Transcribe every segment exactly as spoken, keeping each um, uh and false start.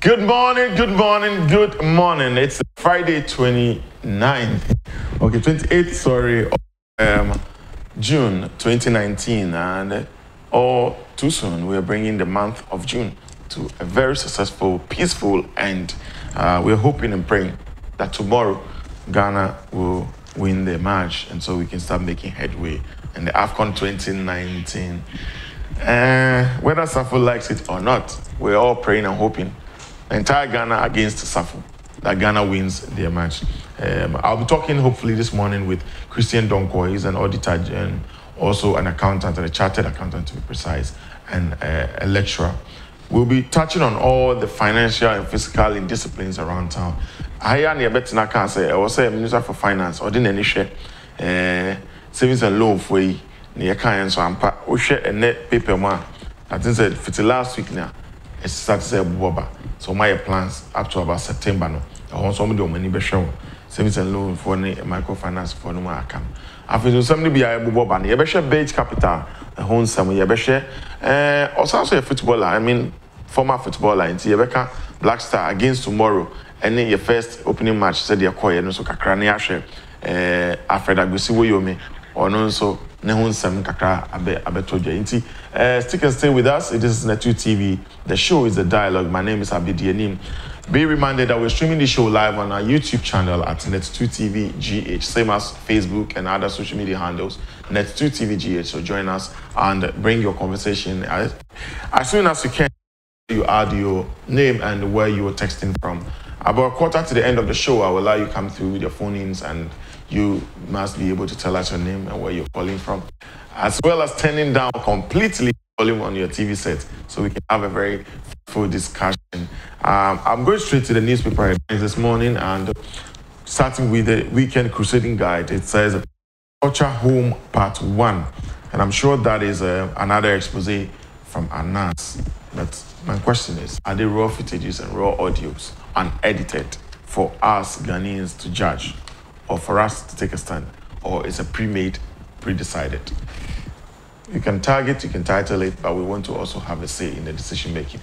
Good morning, good morning, good morning. It's Friday twenty-ninth, okay, twenty-eighth, sorry, um, June twenty nineteen, and all too soon we are bringing the month of June to a very successful, peaceful end. Uh, we're hoping and praying that tomorrow Ghana will win the match, and so we can start making headway in the AFCON twenty nineteen. Uh, whether Safo likes it or not, we're all praying and hoping. Entire Ghana against Safo, that Ghana wins their match. Um, I'll be talking hopefully this morning with Christian Donko. He's an auditor and also an accountant, and a chartered accountant to be precise, and uh, a lecturer. We'll be touching on all the financial and fiscal disciplines around town. I am betina can say I was say Minister for Finance or didn't any share uh, savings and loan for you near kind so I'm we share a net paper one. I think said for the last week now. It's started to say Boba. So my plans up to about September no. I want somebody on money be show. Savings and loan for any microfinance for no more account. After so somebody be able Boba. You be share Beige Capital. The home some you be share. Uh, also a footballer. I mean former footballer. Into you be Black Star against tomorrow. And then your first opening match said you call you no so kakra ne ahwe. Eh Alfred Agusi Woyome. Or no so. Nehun Sam Kakra Abe Abetoja. Inti, uh, stick and stay with us. It is Netu T V. The show is a dialogue. My name is Abidi Anim. Be reminded that we're streaming the show live on our YouTube channel at Netu T V G H, same as Facebook and other social media handles. Netu T V G H. So join us and bring your conversation as, as soon as you can. You add your name and where you are texting from. About a quarter to the end of the show, I will allow you come through with your phone-ins, and you must be able to tell us your name and where you're calling from, as well as turning down completely volume on your T V set so we can have a very full discussion. Um, I'm going straight to the newspaper headlines this morning, and starting with the Weekend Crusading Guide. It says Culture Home Part one, and I'm sure that is uh, another expose from Anas. But my question is, are they raw footages and raw audios unedited for us Ghanaians to judge, or for us to take a stand, or is a pre-made, pre-decided? You can tag it, you can title it, but we want to also have a say in the decision making.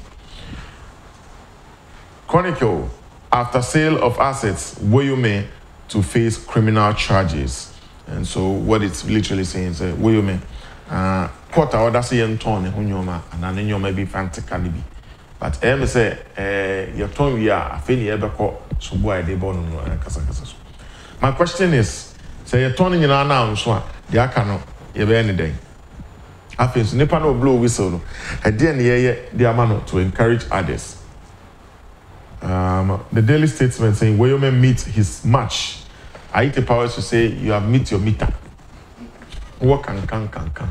Chronicle, after sale of assets, Woyome to face criminal charges. And so what it's literally saying is, uh, Woyome, uh, court order say yentone hunyoma, and then you may be frantically be. But I say, uh, your tone we are, I feel you ever caught, so boy, they born on kasa kasa. My question is, say you're turning in an announce one, the akano, you be any day. I feel so nipa no blow whistle. At the end of the year, the amano to encourage others. Um, the Daily Statesman saying, Woyome meet his match. I eat the powers to say, you have meet your meter. What can, can, can, can.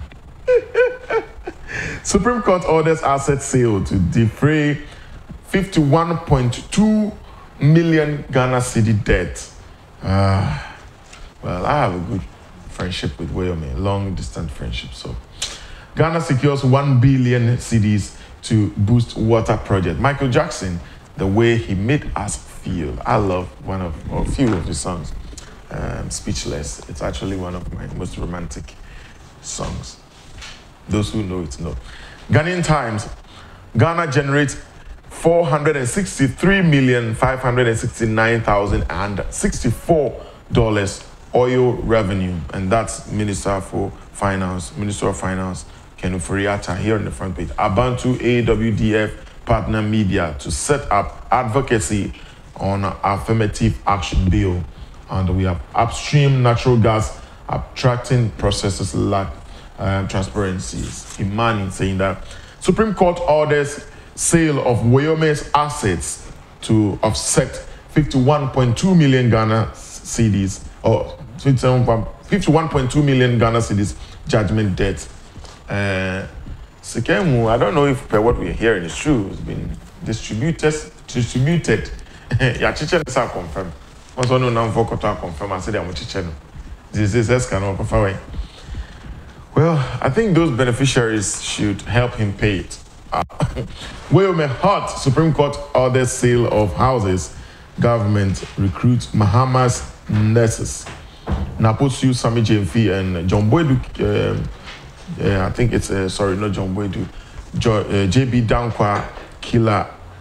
Supreme Court orders asset sale to defray fifty-one point two million Ghana cedi debt. Uh, well, I have a good friendship with Woyome, long distance friendship. So, Ghana secures one billion cedis to boost water project. Michael Jackson, the way he made us feel. I love one of, or a few of his songs. Um, Speechless. It's actually one of my most romantic songs. Those who know it know. Ghanaian Times. Ghana generates four hundred sixty-three million five hundred sixty-nine thousand sixty-four dollars oil revenue, and that's Minister for Finance, Minister of Finance, Ken Ofori-Atta, here on the front page. Abantu A W D F partner media to set up advocacy on affirmative action bill, and we have upstream natural gas attracting processes lack um, transparency. Imani saying that Supreme Court orders sale of Woyome's assets to offset fifty-one point two million Ghana cedis, or fifty-one point two million Ghana cedis judgment debt. Uh, Sekemu, I don't know if what we're hearing is true. It's been distributed. Distributed. Yeah, Chichen is confirmed. Also, no number for Kota confirm. I said I'm Chichen. This is S cannot confirm. Well, I think those beneficiaries should help him pay it. Uh, Woyome hot. Supreme Court orders sale of houses. Government recruits Bahamas nurses. Naposu Sami Jemfi and John Boydu. Uh, uh, I think it's uh, sorry, not John Boydu. Jo, uh, J B Dankwa Killer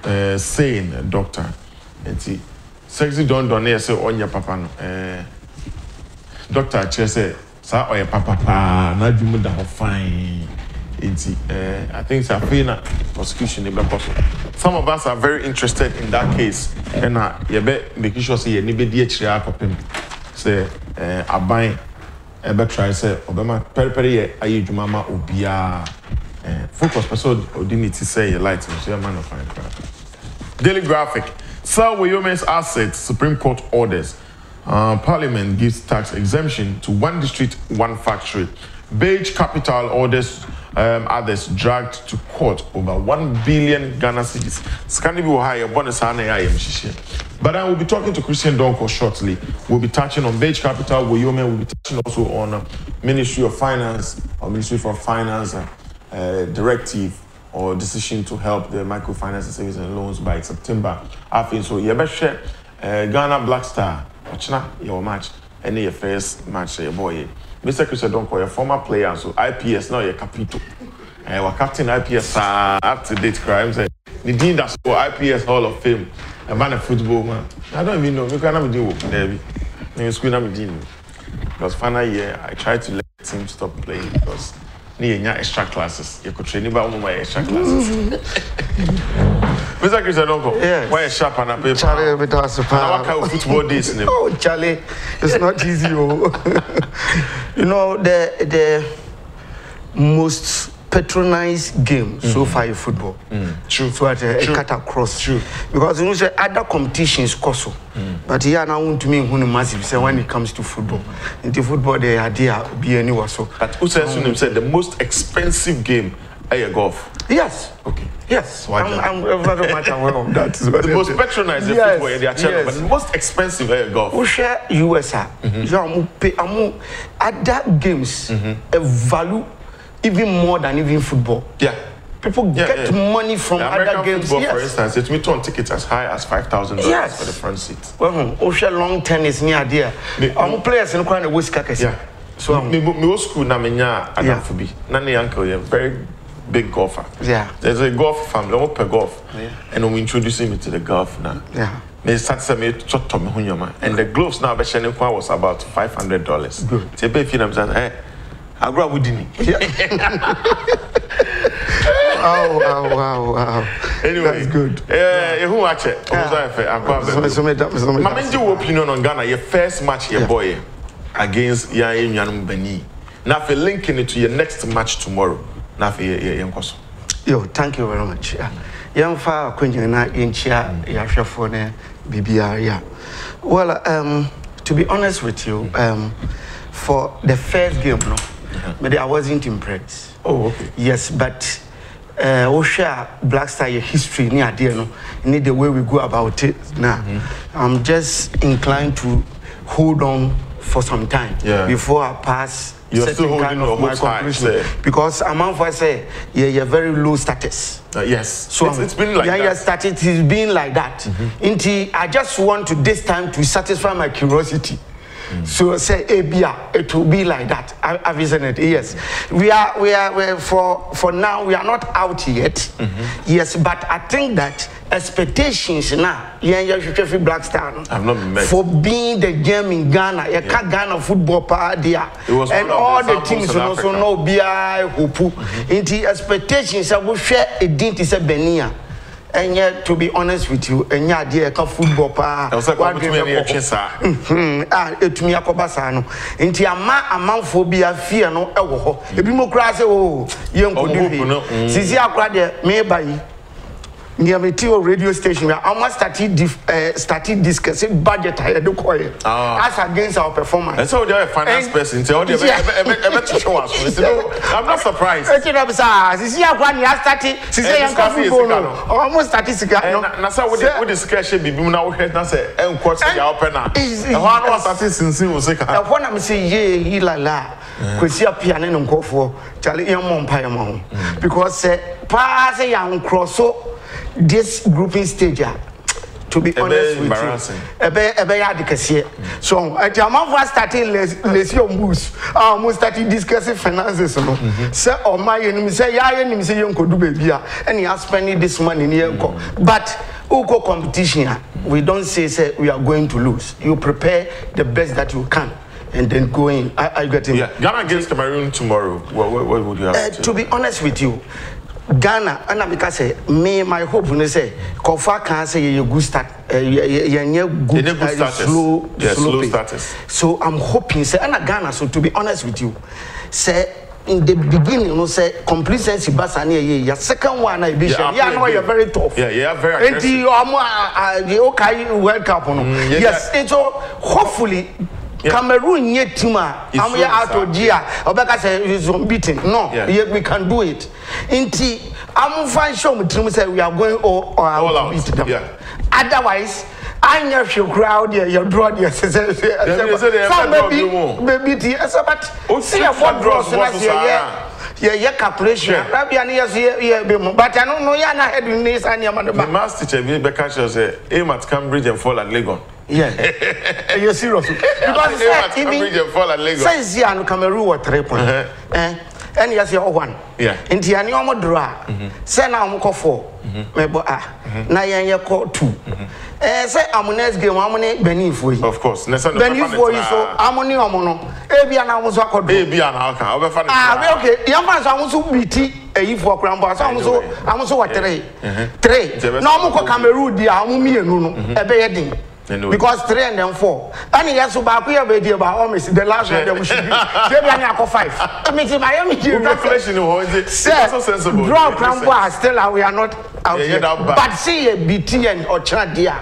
uh, sane doctor. Enti sexy don don here say on your papa no. Eh doctor che say sa oye papa pa na dwumu da ho fine. Enti eh I think say afina prosecution e be possible. Some of us are very interested in that case. And uh ye be make sure say ye ni be di akire akopem. Say eh aban e be try say obema periperi ye aye dwuma ma obia. Eh focus person odinity say ye light so man of fine. Daily Graphic. Sell Women's assets, Supreme Court orders. Uh, Parliament gives tax exemption to one district, one factory. Beige Capital orders um, others dragged to court over one billion Ghana cedis. Scandi will hire bonus. But I will be talking to Christian Donko shortly. We'll be touching on Beige Capital, Women. We'll be touching also on uh, Ministry of Finance or Ministry for Finance uh, uh, directive or decision to help the microfinance savings and loans by September. I think so. You better share uh, Ghana Black Star. Watchna your match. Any your first match, your boy. Mister Christian Donko, your former player, so I P S now your capito. And our captain I P S uh, up to date crimes. The dean that's for I P S Hall of Fame. A man of football man. I don't even know. We can't deal with Derby. You screen up deal. Because final year I tried to let the team stop playing because need extra classes. You could train about my extra classes. Mister Christian Donko, yes. Why a sharp and a paper? Charlie, with us, what kind of football days? Oh, Charlie, it's not easy. Oh. You know, the the most patronized game mm-hmm. so far in football. Mm. True. So at a, True. a cut across. True. Because you know, say other competitions cost. Mm. But here now want to me who massive say when it comes to football. Mm. Into football, the idea be anywhere so. But who says um, said the most expensive game is golf? Yes. Okay. Yes. So I'm, I'm very much aware of that. The most patronized yes. football in their channel, yes. but the most expensive is golf. We share U S A. You pay other games mm-hmm. a value even more than even football. Yeah. People yeah, get yeah. money from the other American games. Football, yes. for instance, it's me turn tickets as high as five thousand dollars yes. for the front seat. Well, we share long tennis near there. Our players in quite a whisker. Yeah. So me me go school na me nya Adam Fubi. Na ne uncle is a very big golfer. Yeah. There's a golf family, we play golf. Yeah. And when we introduce him to the golf now. Yeah. Me start say me chot to me hunyama. And the gloves now be sharing was about five hundred dollars. Good. Say be feel am say eh I grew up with Dini. Oh, wow, wow, wow. Anyway, that's good. Yeah, yeah. Who watch it? My main opinion on Ghana, your first match, your yeah. boy, against Yan Yanum Beni. Now, for linking it to your next match tomorrow. Now, for your Yo, thank you very much. Young far, Quinjana, in Chia, Yashafone, B B R, yeah. Well, um, to be honest with you, um, for the first game, no, maybe I wasn't impressed. Oh, okay. Yes, but uh, we share Black Star history near there, no, need the way we go about it now. Mm-hmm. I'm just inclined to hold on for some time yeah. before I pass. You're still holding kind of my conclusion because among us say yeah, you're very low status. Uh, yes, so it's, it's been like yeah, that. Yeah, started. It's been like that. Mm-hmm. Until I just want to this time to satisfy my curiosity. Mm. So say Abia, it will be like that. I, I've it. Yes, we are. We are. We are for for now. We are not out yet. Mm-hmm. Yes, but I think that expectations now. Yeah, yeah, should Black Star. I've not been met. For being the game in Ghana. Yeah, yeah. Ghana football power there. And all the teams also know B I Hopu. Into expectations, I will share a dint is a Benia. And yet, to be honest with you, and yeah, dear, football pa. I was like, what do you mean, hmm, ah, it me a cobasano. Into a ma amount phobia, fear no, oh, a democracy, oh, young people. Sisi Aquade, me by near me radio station, we almost started uh, started discussing budget. I do quiet as against our performance. And so they're a finance and, person. So they're to show us. I'm not surprised. Sisi Aquade, I started. Sisi Yanko, almost statistical. Na sa wo de wo de sketch bibim na wo hwet na say en coach ya open na e ho an was statistics nsin wo se ka e ho na me say ye ilala kwesi apia ne nkofo chale yan mo mpa yan mo because say pa say yan crosso this grouping stage to be honest with you. Ebe ebe ya dikese. So, at your mouth was starting let's your moves. Ah, mo starting discussing finances no. Say oh my enemy say ya enemy say you do baby and you are spending this money in here. But uko competition we don't say say we are going to lose. You prepare the best that you can. And then go in. I, I get it. Yeah, Ghana against Cameroon tomorrow. What, what, what would you have? Uh, to, to be honest with you, Ghana, and I say, me, my hope when they say, Kofa can say you good start, uh, you good, good uh, slow, yeah, slow, slow status. So I'm hoping, say, and Ghana. So to be honest with you, say. In the beginning, you know, say complacency, Basani, your second one, I be sure. Yeah, no, you're very tough. Yeah, yeah, very aggressive. And you are okay, World Cup, yes. And so hopefully. Yeah. Cameroon yet tima am ya out of Gia Obeka say is unbeaten. No, yeah. Yeah, we can do it. Inti am fan show me say we are going all, all, all out to beat them. Yeah. Otherwise, I know you crowd here, you draw there. Some maybe maybe but see a four draws last year. Yeah, yeah, calculation. Rabia yes, yeah, yeah, but I don't know. Yeah, na head in this and your man. The master teacher, we be catch us aim at Cambridge and fall at Legon. Yeah, you're serious. Because Cambridge and fall at Legon. Says yeah, no Cameroon what three point. Eh, and yes, you're one. Yeah. In the annual draw. Send now I'm call four. Maybe ah. Now you call two. Eh, say I'm next game. I'm on Benin for you. Of course. Benin for you. So I'm on your mono. Ebi ana was what called. Ebi ana okay. Obe fan. Ah, okay. Young man, I'm also beating. Eh, for Crambo. So I'm also I'm also what three. Three. Now I'm call Cameroon. Dia I'm me no no. Ebe heading. Because three and then four. And yes, so back here, baby, about almost the last one that we should be. Maybe I go five. I mean, Miami, calculation is so sensible. Draw Crambo still, we are not out here. But see a B T N or Chadia,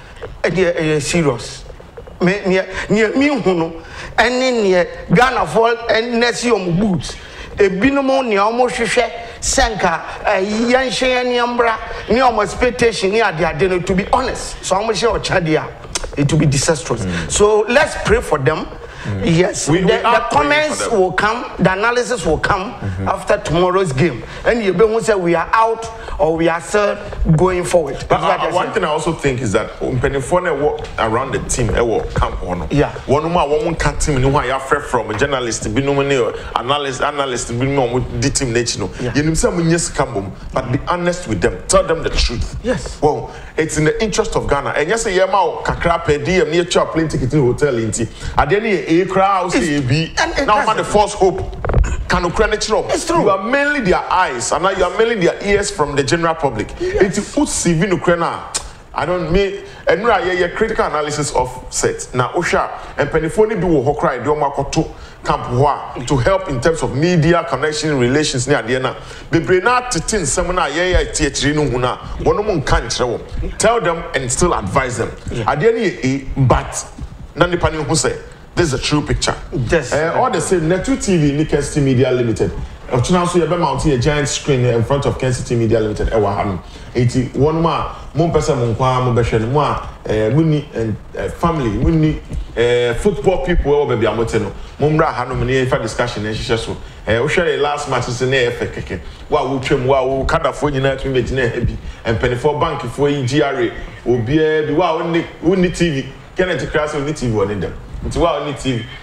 a serious. Near me, Huno, and in near Ghana Fall and Nesium boots. A binomo near almost Sanka, a young Shayaniambra, near my expectation near the dinner, to be honest. So I'm sure Chadia. It will be disastrous. Mm. So let's pray for them. Mm. Yes, we, the, we the comments will come, the analysis will come mm-hmm. after tomorrow's game. And you will say we are out or we are still going forward. But uh, one thing I also think is that Penifone around the team, camp on. Yeah. One more one can team no I afraid from a journalist, be no analyst, analyst, be no with the team national. You know some yes come but be honest with them. Tell them the truth. Yes. Well, it's in the interest of Ghana. And yes, a yama kakra per diem near your plane ticket in hotel inti. At any a crowd say be now man the false hope. Can credit you? It's true. You are mainly their eyes and now you are mainly their ears from the general public. Yes. It's put C V Ukraine. I don't mean and right yeah critical analysis of set. Now Osha and Penifoni do wo cry do makoto camp to help in terms of media connection relations near the na bebre na titin seminar yeah yeah tiachiri no huna wono mo nka nkyere tell them and still advise them at the end but na nipa ni hu say this is a true picture. Yes. Uh, all the same Netu T V Nikesti Media Limited Ochina so you be mounting a giant screen in front of Kensington Media Limited e wa ha no enti one more mo pesa mo kwa mo be hwe mo a muni and family muni football people we be amote no mo mra ha no me fa discussion and hye so eh wo hwe last match se na e fe keke wa wo twem wa wo kadafo nyina tumi be gina heavy and penny for bank for G R A obi e bi wa woni woni T V Kenneth Kraus woni T V woni dem nti wa woni T V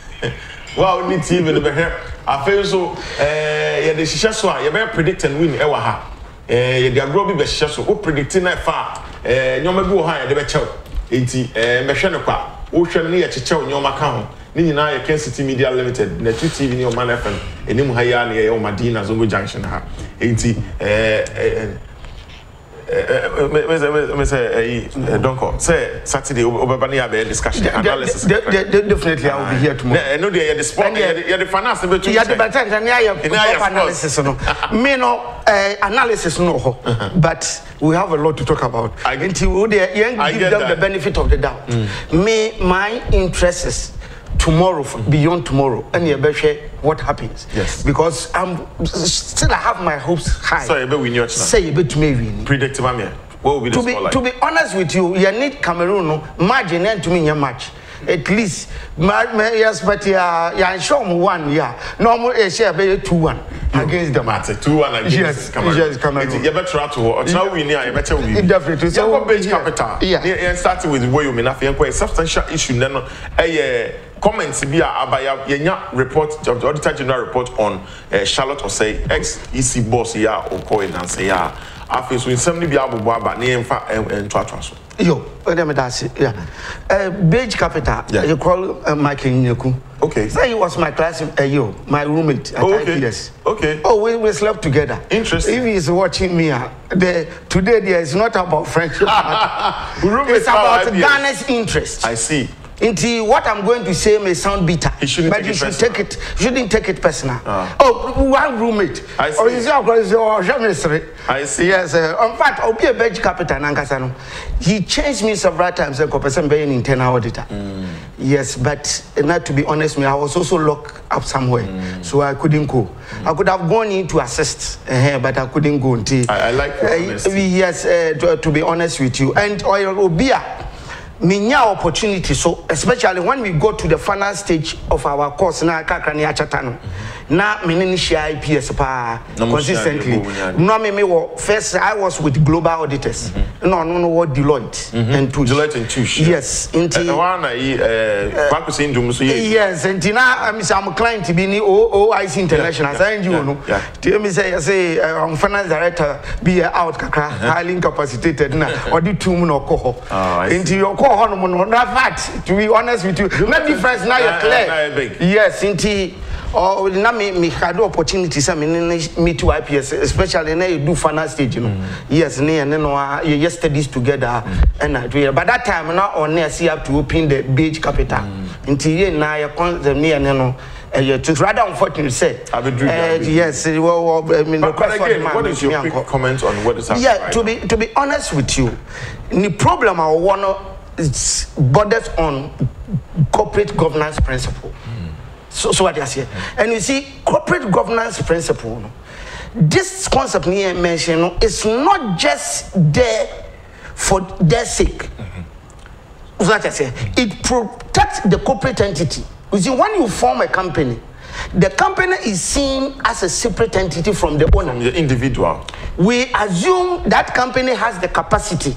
wa woni T V no be here afei so eh ye de hye so a ye be predict and win e wa ha eh ye de agro bi be hye so wo predict na fa eh nyoma bi wo ha ye de be chew enti eh mehwe ne kwa wo hwe ne ye chechew nyoma ka ho ni nyina ye Kensington Media Limited na T V ni o Man F M enim ha ya ne ye o Madina Zongo Junction ha enti eh eh me me say eh donc say Saturday obeba na be discussion analysis definitely I will be here tomorrow. No dey the sport dey the finance be too. Yeah the better than ya analysis no me no analysis no ho but we have a lot to talk about until we give them the benefit of the doubt. Me my interests tomorrow beyond tomorrow and you better what happens. Yes, because I'm still I have my hopes high. So you be win your say you be to me win predictive am. What will be the to be score like? To be honest with you, you need Cameroon no margin and to me your match at least my, my yes, but yeah, yeah, show me one, yeah. No more share be two one against the matter. Two one against yes, Cameroon. Yes, Cameroon. You better try to watch. Now we near. You better we. Definitely. So what Beige Capital? Yeah. Yeah. Starting with where you mean nothing. Quite substantial issue. Then, eh, comments be about your report, the Auditor General report on Charlotte Osei, ex-E C boss, yeah, or coin and say, yeah. After so in seventy be able to name and try. Yo, let me that's it. Yeah. Uh, Beige Capital. Yeah. You call uh, Michael Nyeku. Okay. So he was my class, uh, yo, my roommate at oh, okay. I P S. Okay. Oh, we, we slept together. Interesting. If he's watching me, uh, the, today there is not about friendship. It's about Ghana's interest. I see. Into what I'm going to say may sound bitter, he shouldn't but take you it should personal. take it. You shouldn't take it personal. Ah. Oh, one roommate. I see. Or is your chemistry? I see. Yes. Uh, in fact, I'll be a Beige Capital Nankasano. He changed me several times. Like a person being internal auditor. Mm. Yes, but not to be honest, me I was also locked up somewhere, mm. so I couldn't go. Mm. I could have gone in to assist, uh, but I couldn't go. Until, I, I like your honesty. Uh, yes, uh, to, to be honest with you, and or be a. Minya opportunity, so especially when we go to the final stage of our course na kakrani achatano na menini share I P S pa consistently no me me first I was with global auditors mm-hmm. no no no what Deloitte mm-hmm. and Touche Deloitte and Touche yes into one uh Kwaku Sindum so yes and na I'm some client be ni O I C International say you know tell me say say um finance director be out kakra highly incapacitated na or the two no ko into your fact, to be honest with you, no difference now you're clear. Yes, indeed. Or now me me had opportunities. I mean, me to I P S, especially now you do final stage, you know. Mm. Yes, ne and then you just studies together, mm. and I do. But that time now on there, see have to open the Beige Capital. Until now you come the me and you know. Uh, it's rather unfortunate to say. I will do uh, yes, well, well, I mean, but, but again, what is your quick comment on what is happening? Yeah, right to now? be to be honest with you, the problem I want to. It's borders on corporate governance principle. Mm. So, so what I say, mm. and you see, corporate governance principle. This concept I mentioned is not just there for their sake. Mm-hmm. So what I say, it protects the corporate entity. You see, when you form a company, the company is seen as a separate entity from the owner, from the individual. We assume that company has the capacity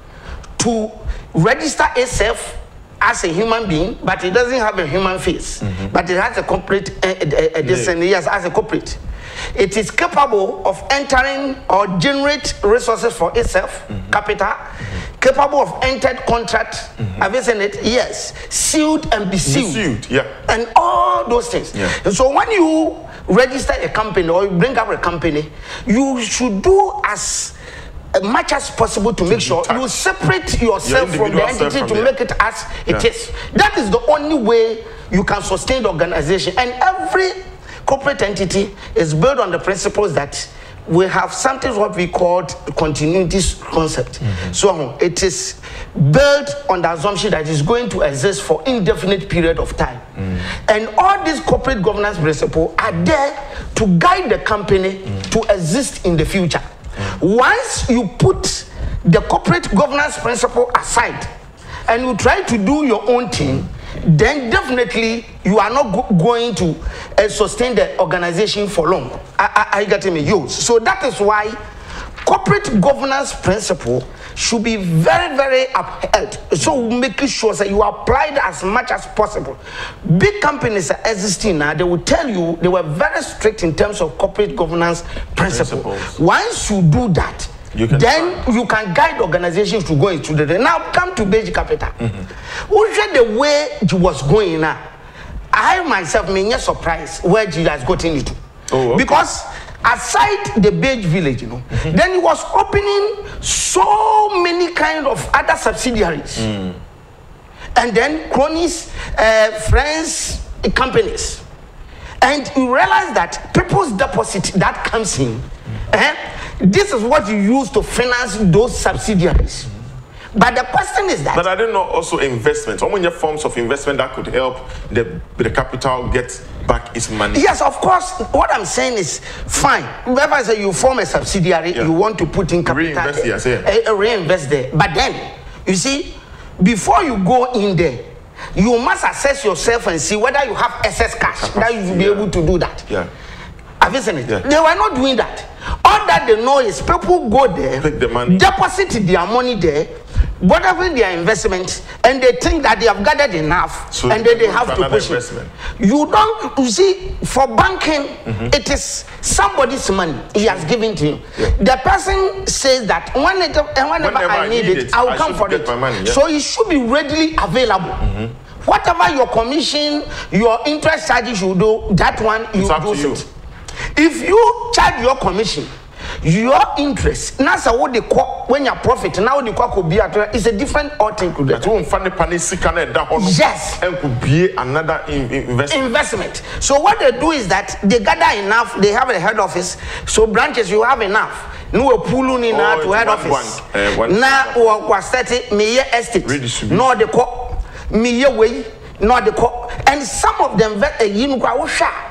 to register itself as a human being, but it doesn't have a human face. Mm-hmm. But it has a corporate, uh, uh, uh, this, and yes, as a corporate. It is capable of entering or generate resources for itself, mm-hmm. capital, mm-hmm. capable of entered contract, mm-hmm. have you seen it? Yes, sealed and be sealed. Be sealed, yeah. And all those things. Yeah. And so when you register a company or you bring up a company, you should do as much as possible to make sure you separate yourself Your from the entity from to there. make it as it yeah. is. That is the only way you can sustain the organization. And every corporate entity is built on the principles that we have something what we call continuity concept. Mm-hmm. So it is built on the assumption that it's going to exist for indefinite period of time. Mm. And all these corporate governance principles are there to guide the company mm. to exist in the future. Once you put the corporate governance principle aside and you try to do your own thing, then definitely you are not go going to uh, sustain the organization for long. I, I, I get me? Use. So that is why corporate governance principle should be very, very upheld. So making sure that you apply it as much as possible. Big companies are existing now, they will tell you they were very strict in terms of corporate governance principle. Principles. Once you do that, you can then try. You can guide organizations to go into the day. Now come to Beige Capital. Mm-hmm. The way it was going now, I myself may not surprised where G has gotten into. Oh, okay. Because aside the Beige Village, you know, mm-hmm. then he was opening so many kind of other subsidiaries. Mm. And then cronies, uh, friends, companies. And you realize that people's deposit that comes in, mm. eh, this is what you use to finance those subsidiaries. Mm. But the question is that. But I don't know also investment. How many forms of investment that could help the, the capital get back its money? Yes, of course. What I'm saying is fine. Whenever I say you form a subsidiary, yeah. you want to put in capital. Reinvest, yes, yeah. uh, uh, reinvest there. But then, you see, before you go in there, you must assess yourself and see whether you have excess cash Capacity, that you will be yeah. able to do that. Yeah. Have you seen it? Yeah. They were not doing that. All that they know is people go there, take the money, deposit their money there, whatever their investment, and they think that they have gathered enough, so and then they have to push investment. it. You don't, you see, for banking, mm-hmm. it is somebody's money he has given to you. Yeah. The person says that when it, whenever, whenever I need, need it, it, I will I come for it. Money, yeah. So it should be readily available. Mm-hmm. Whatever your commission, your interest charges you do, that one you do it. If you charge your commission, your interest, now so what they call when your profit, now the call could be at it's a different thing. Yes, and could be another investment. Investment. So what they do is that they gather enough, they have a head office, so branches you have enough. No pull in oh, to head office. Now was thirty me estate. No the call me way, no the call, and some of them you know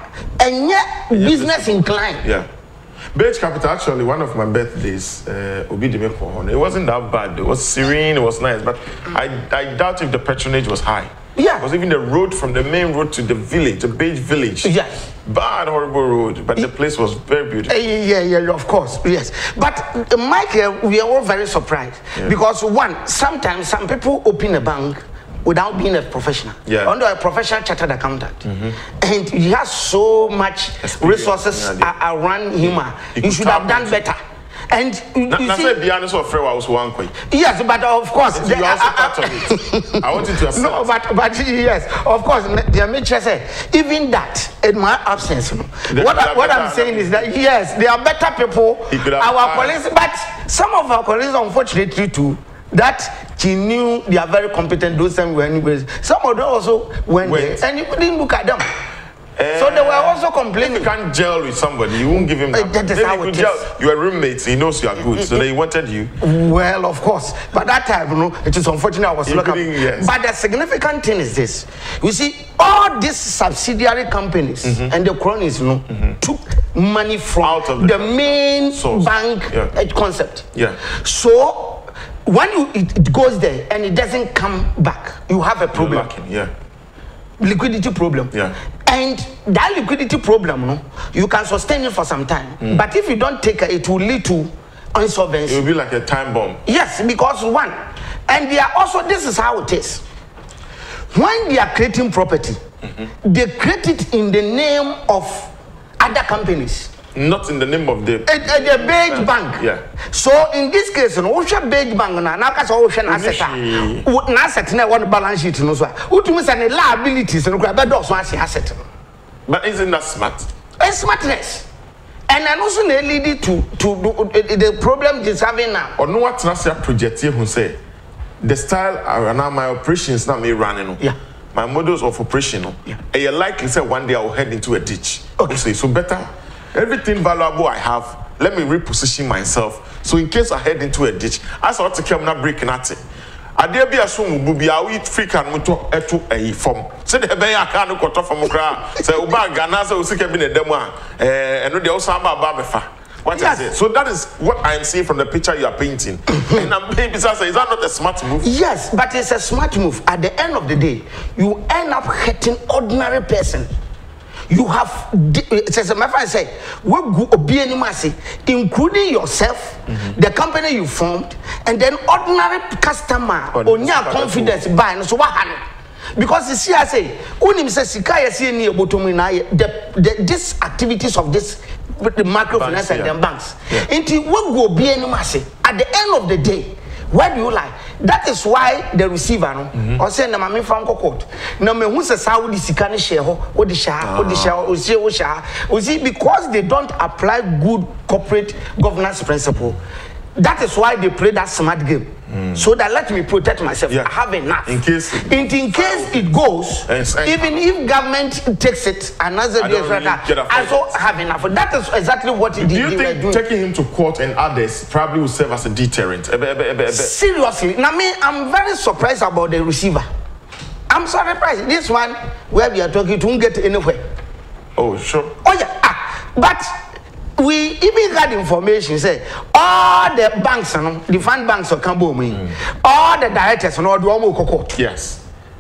and yet business inclined. Yeah. Beige Capital, actually, one of my birthdays, uh, it wasn't that bad. It was serene, it was nice, but I, I doubt if the patronage was high. Yeah. Because even the road from the main road to the village, the Beige village, yes. bad, horrible road, but the place was very beautiful. Uh, yeah, yeah, of course, yes. But uh, Mike, uh, we are all very surprised yeah. because one, sometimes some people open a bank without being a professional, yeah. under a professional chartered accountant, mm-hmm. and he has so much Experience. resources yeah, around him. You, you should have done better. And you, na, you na see, was one yes, but of course, the, also uh, part of it. I want you to accept. No, but but yes, of course, the major say even that in my absence. You know, what I, what I'm saying is that yes, there are better people. Our colleagues, but some of our colleagues, unfortunately, too. That she knew they are very competent, those times were anyways. Some of them also went Wait. there and you couldn't look at them. Uh, so they were also complaining. You can't gel with somebody, you won't give him that. Uh, that is how it is. You are roommates, he knows you are good, so they wanted you. Well, of course. But that time, you know, it is unfortunate I was looking. Yes. But the significant thing is this. You see, all these subsidiary companies mm-hmm. and the cronies, you know, mm-hmm. took money from Out of the, the main source. bank yeah. concept. Yeah. So when you it, it goes there and it doesn't come back, you have a problem. Lacking, yeah. Liquidity problem. Yeah. And that liquidity problem, no, you can sustain it for some time. Mm. But if you don't take it, it will lead to insolvency. It will be like a time bomb. Yes, because one, and they are also, this is how it is. When they are creating property, mm-hmm. they create it in the name of other companies. Not in the name of the uh, uh, the Beige uh, Bank. Yeah. So in this case, no, Ocean Beige Bank na na kasa Ocean asset. Na asset na one balance sheet no so. Utumi say na liabilities no kura be do so asset. But isn't that smart? It's smartness. And and also na lead to to uh, the problem is having now. Or no what na say project here who say the style and now my operations now me running no. Yeah. My models of operation no. Yeah. And you likely say one day I will head into a ditch. Okay. So, so better everything valuable I have, let me reposition myself. So in case I head into a ditch, I saw to come na break at it. I dare be a soon will be a wheat free can motor to a form. Said the bay I can't cut off from a crowd. Say Uba Ghana, so sick have been a demo, and the Osama Babefa. What yes. is it? So that is what I am seeing from the picture you are painting. And I'm maybe say, is that not a smart move? Yes, but it's a smart move. At the end of the day, you end up hurting ordinary person. You have, as my friend said, including yourself, mm-hmm. the company you formed, and then ordinary customer, oh, on your confidence buying. So what happened? Because you see, I say, the these activities of this the microfinance and yeah. the banks, into what go be any massy. At the end of the day, where do you lie? That is why the receiver no or say na mama franco court na me hu se Saudi sikane share ho odi sha odi sha o see o sha o see because they don't apply good corporate governance principle. That is why they play that smart game. Mm. So that let me protect myself. Yeah. I have enough. In case in, in case it goes, even if government takes it another day really I also have enough. That is exactly what he did. Do you think doing. Taking him to court and others probably will serve as a deterrent? Seriously, now me, I'm very surprised about the receiver. I'm so surprised. This one where we are talking to won't get anywhere. Oh sure. Oh yeah, ah, but. We even got information say all the banks, the fund banks of Cambodia, mm. all the directors and all the court. Yes.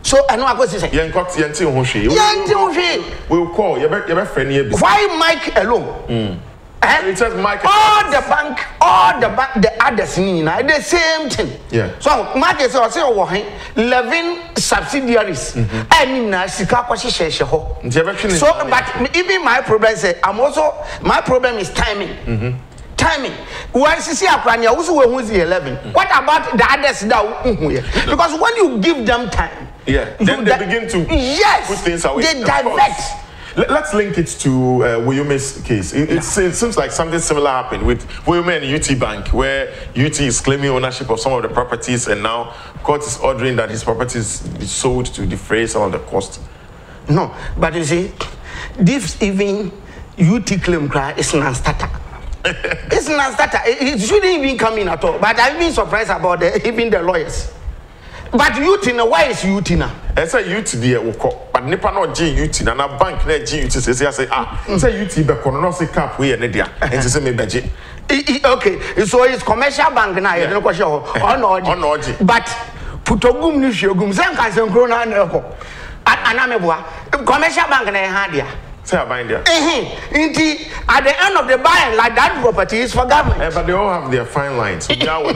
So I know I go say. Yen got yen ti ho hwe. Yen ti ho hwe. We will call. You be you be friend here. Why Mike alone? Mm. Eh? It says Mike. All the bank, all the bank, the others in the same thing. Yeah. So Mike is also eleven subsidiaries. I mean, Sika kwashi sheshe ho. So, but even my problem is I'm also my problem is timing. Mm-hmm. Timing. Once you see a plan, you also who's the eleven. What about the others now? Because when you give them time, yeah, then they begin to yes, put things away. They divert. Let's link it to uh, Williame's case. It, it, yeah. it seems like something similar happened with Williame and U T Bank, where U T is claiming ownership of some of the properties, and now court is ordering that his properties be sold to defray some of the cost. No, but you see, this even U T claim cry is non-starter. It's non-starter. It, it shouldn't even come in at all. But I've been surprised about the, even the lawyers. But U T now, why is U T now? I say U T there, but nipa no G U T na na bank na G U T say say ah say U T be kono no say cap we ne dia and say me beje. Okay, so it's commercial bank now. You know question on orgy. But putogum ni hwegum say kan say nkro na na ko. Anameboa commercial bank na ha dia. Say I bind there. Eh, at the end of the buying, like that property is for government. Yeah, but they all have their fine lines. So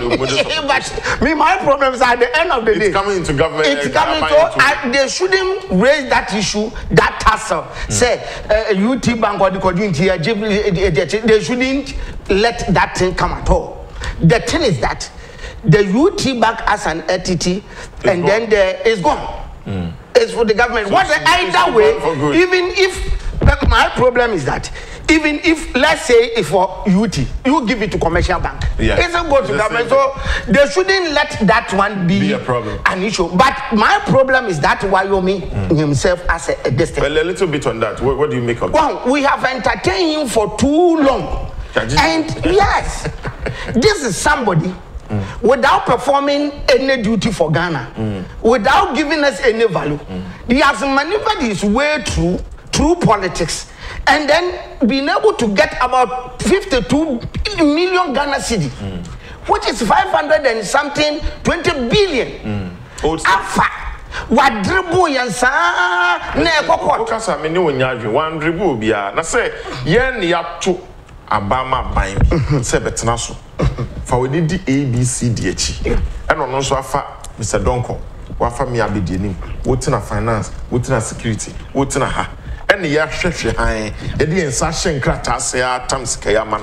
but me, my problem is at the end of the it's day, it's coming into government. It's coming to. I, they shouldn't raise that issue, that tussle. Mm. Say uh, U T Bank or the community, they shouldn't let that thing come at all. The thing is that the U T Bank as an entity, it's and gone. Then the it's gone. Mm. It's for the government. So what either way, even if. But my problem is that even if, let's say, if for U T, you give it to commercial bank, yeah. It's a go to government, so they shouldn't let that one be, be a problem, an issue. But my problem is that Wyoming mm. himself as a, a district. Well, a little bit on that. What, what do you make of well, that? Well, we have entertained him for too long, and yes, this is somebody. Mm. Without performing any duty for Ghana, mm. without giving us any value, mm. he has maneuvered his way through through politics, and then being able to get about fifty-two million Ghana cedi, mm. which is five hundred and something twenty billion. Mm. Afa, wadribu yansa ne kokot. Okasa me ne wonyaadwe wan dribu bia na say yen ya to abama ban bi se betena so. Fa we di A B C D echi. Eno no so afa Mister Donko, wafa me abedi anim. Wotina finance, wotina security, wotina ha. And the Yashwe high, Eddie and Sasha and Kratas, Tams Kayaman.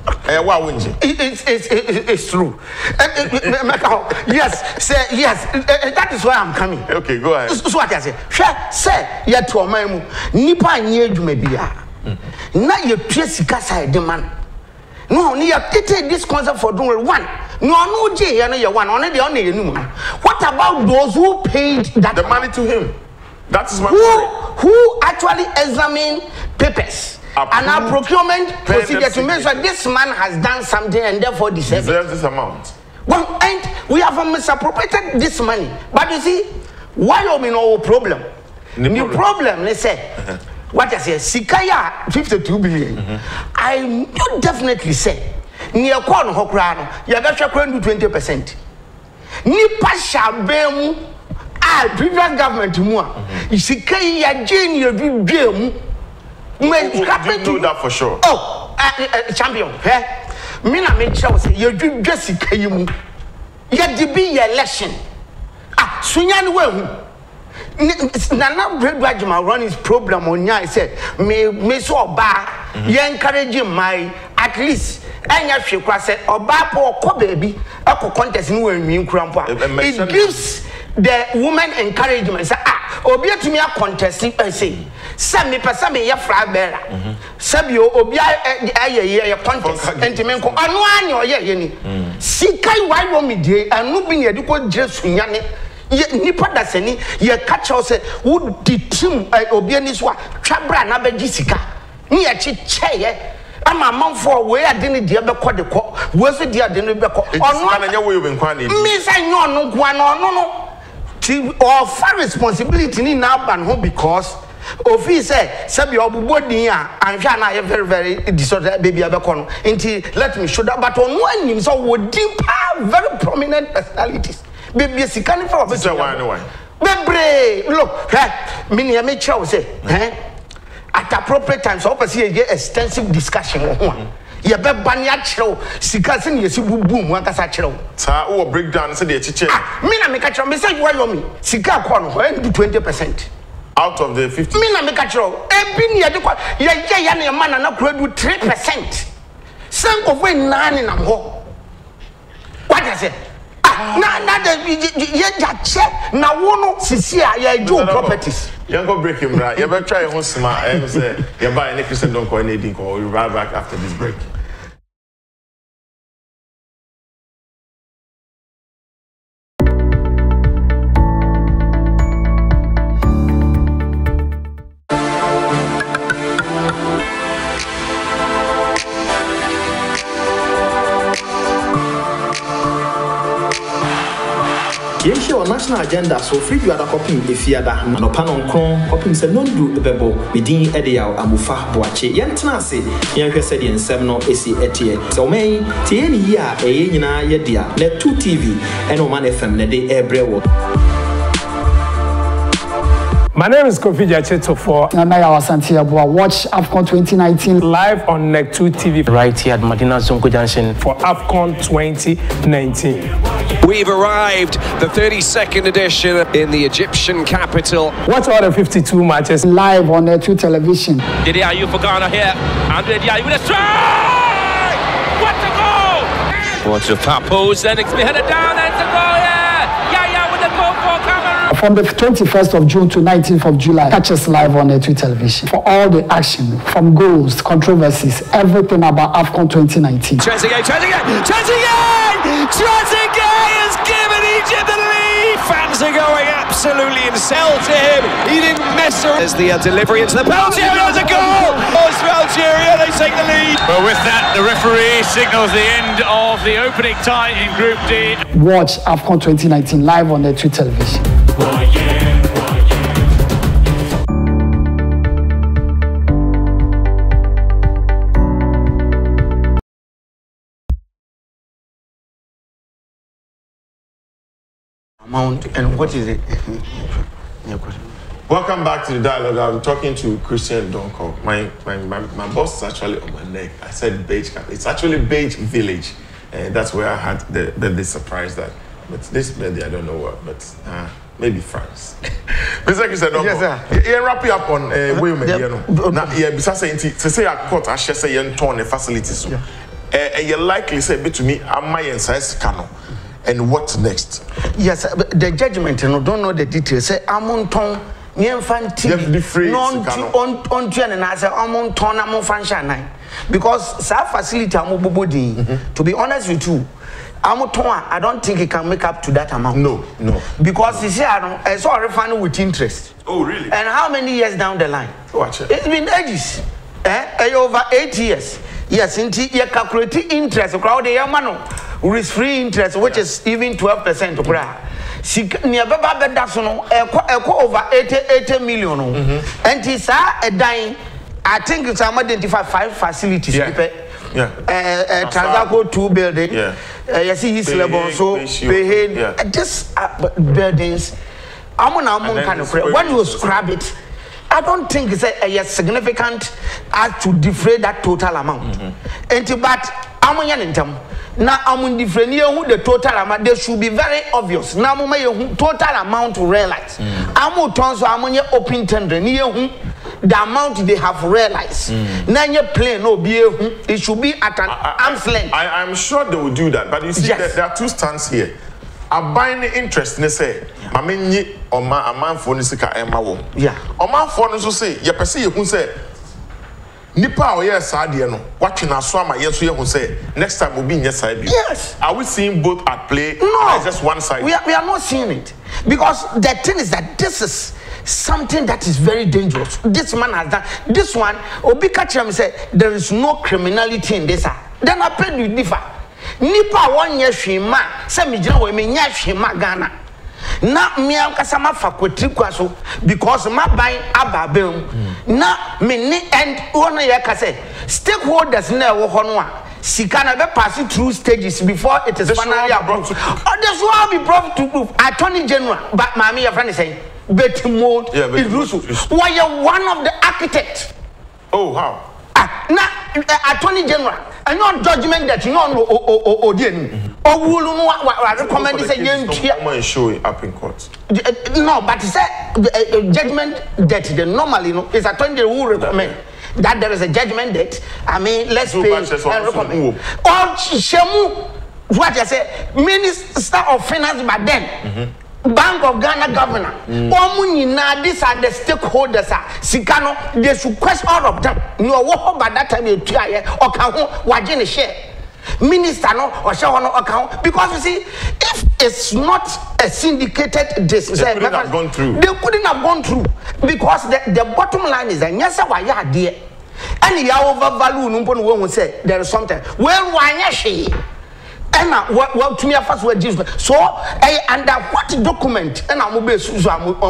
It's it's true. Yes, sir, yes, that is why I'm coming. Okay, go ahead. So what I say, sir, yet to a man, Nipa near you may be. Now you trace Casa demand. No, near take this concert for doing one. No, no, J, and you're one, only the only new one. What about those who paid that the money to him? That is my who, who actually examine papers approved and our procurement procedure to make sure this man has done something and therefore deserves, deserves this amount. Well, and we have misappropriated this money. But you see, why are we no problem? The, the problem, problem let's say, uh-huh. What I say, Sikaya fifty-two billion. Mm-hmm. I would definitely say, near Korn Hokrano, Yagasha do twenty percent. Nipa Shabemu. Ah, previous government more. You see, Kaya Jane, you be game. You know that for sure. Oh, uh, uh, champion. Eh? Mina make sure say you do just Kayimu. Yet to be your election. Ah, Sunyan well. Nana Bredwajima run his problem on ya. I said, me, me so ba. You encourage my at least. And if you cross it, or Bapo or baby, a contest in where me it gives the woman encouragement. Say, ah, Obia to me a contest, I say, send me per some ya flag bearer. Sabio Obia a contest, and to me, I know ya yenny. See, Kai, why won't me day, and no being a ducal just Yane. Nipa da seni, ye catch us, who did him Obianiswa, Chabra, Nabe Jessica, me a chit chair. I'm a man for where I didn't dear the court. Where's the dear didn't be called? Miss, I know no one or no no. Or far responsibility in now ban home because of he said, Sabi Obubodia and Jana very, very disordered baby Abacon. Until let me show that, but on one himself would deep very prominent personalities. Baby, is coming from Mister One. Bebre, look, eh, mini a make sure say, eh, at appropriate times, obviously, a extensive discussion. You better ban your show, Sikasin, you see, boom, one casachero. Sir, or breakdown, said the teacher. Mina make a chance, say, why you me? Sika, one, twenty percent. Out of the fifty. Mina make a show, a bin, ya, ya, ya, ya, man, and upgrade with three percent. Some of when nine in a hole. What I say? Na na the ye check na wono sisi a ye do properties. You go break him right. You better try your smart. I say you buy any Christian don't call anything call. We'll be right back after this break. Yɛnhyɛ wɔ national agenda so free you ada kɔpem efiada na nɔpa no nkron kɔpem sɛ nondu bɛbɔ medin ɛde yaw amufa boakye yɛntena ase yɛnhwɛ sɛ deɛ nsɛm no esi ɛteɛ sɛ ɔman yi tie yɛ ne yi a ɛyɛ nyinaa yɛ dea na two T V ɛna ɔman F M na de ɛbrɛ wɔ. My name is Kofi Jacheto for Nana Yawasantiabua. Watch AFCON twenty nineteen live on N E C two T V right here at Madina Zongo Junction for AFCON twenty nineteen. We've arrived, the thirty-second edition in the Egyptian capital. Watch all the fifty-two matches live on N E C two television. Didi Ayew for Ghana here. Andre Ayew with a strike! What a goal! Watch the Papos, then it's headed down, and it's a goal, yeah! Yeah, yeah, with the goal for Cameroon. From the twenty-first of June to nineteenth of July, catch us live on N E C two television for all the action, from goals, controversies, everything about AFCON twenty nineteen. Trezeguet, Trezeguet, Trezeguet! Trezeguet has given Egypt the lead! Fans are going absolutely insane to him. He didn't mess around. There's the uh, delivery into the penalty area. There's a goal! Goes for Algeria, they take the lead. But with that, the referee signals the end of the opening tie in Group D. Watch AFCON twenty nineteen live on N E C two television. Oh, yeah. Amount and what is it? Welcome back to the dialogue. I'm talking to Christian Donko. My, my my my boss is actually on my neck. I said Beige Camp. It's actually Beige Village. And that's where I had the birthday surprise that. But this birthday, I don't know what, but uh, maybe France. Mister Christian Donko. Yes, sir. You wrap you up on uh, Wilmer, you know. Now, yeah, besides saying, to say I caught, I should say, you torn the facilities. And you likely say, but to me, I'm my size canoe. And what next? Yes, the judgment, you know, don't know the details. Say, I'm on tongue, Nyanfanti, non on on twenty and I say, I'm on tongue, I'm on function because sa facility, I'm on to be honest with you, I'm on tongue, I don't think it can make up to that amount. No, no. Because you see, I don't, I saw a refund with interest. Oh, really? And how many years down the line? Watch it. It's been ages. Eh? Over eight years. Yes, until you calculate interest, crowd the young man. Risk-free interest, which yeah. is even twelve percent. She never that's no over eighty, eighty million. Mm-hmm. And it's a dying. I think it's um, identify five facilities. Yeah. Yeah. Uh, uh, Transaco two building. Yeah. Uh, you see his level so pay yeah. Just uh, buildings. I'm on a kind of when you scrap it. I don't think it's a, a significant as to defray that total amount. Mm-hmm. And but I'm on them. Now I'm on different who the total amount. They should be very obvious. Now I'm on total amount to realize. I'm on tons. I'm on your open tender. The amount they have realized. Now you play no be. It should be at an arm's length. I am sure they will do that. But you see, yes. there, there are two stands here. A buying interest, they say, I mean, ye or my a man for Nisika and my yeah. A man for us to say, you perceive you can say, Nipa or yes, I know. Watching our swammer, yes, we will say, next time we'll be in your side. Yes. Are we seeing both at play? No. Or just one side? We are, we are not seeing it. Because the thing is that this is something that is very dangerous. This man has done. This one, Obika Cham said, there is no criminality in this. Then I pay you differ. Nipa one year shima, semi jina me nya shima Ghana. Na me ankasama fakwetri kwaso because my buying ababem. Na me ni and one year ka say stakeholders na wo ho no a sika na be pass through stages before it is this finally approved. Oh, this will be brought to proof. Attorney General, but Mami, your friend is saying, Betty Mode, yeah, Idrusu. Why you one of the architects? Oh, how? Ah, now, uh, Attorney General, and your judgment that you know, or or or didn't. Or will you know what I recommend is a young chair. Show it up in court. No, but it's a judgment that the normally no is Attorney General who recommend. That there is a judgment that I mean let's so pay and recommend. Or Shemu, what I say, Minister of Finance, but then mm-hmm. Bank of Ghana Governor, mm. now these are the stakeholders. Sikano, they should question all of them. No, what by that time you try or can wajin share. Minister no or share no account because you see, if it's not a syndicated this, they couldn't say, have gone through. They couldn't have gone through because the, the bottom line is that yes, why you are there, and you overvalue. No one will say there is something. Well, why she? And what what to me first word so I under what document and I'm be so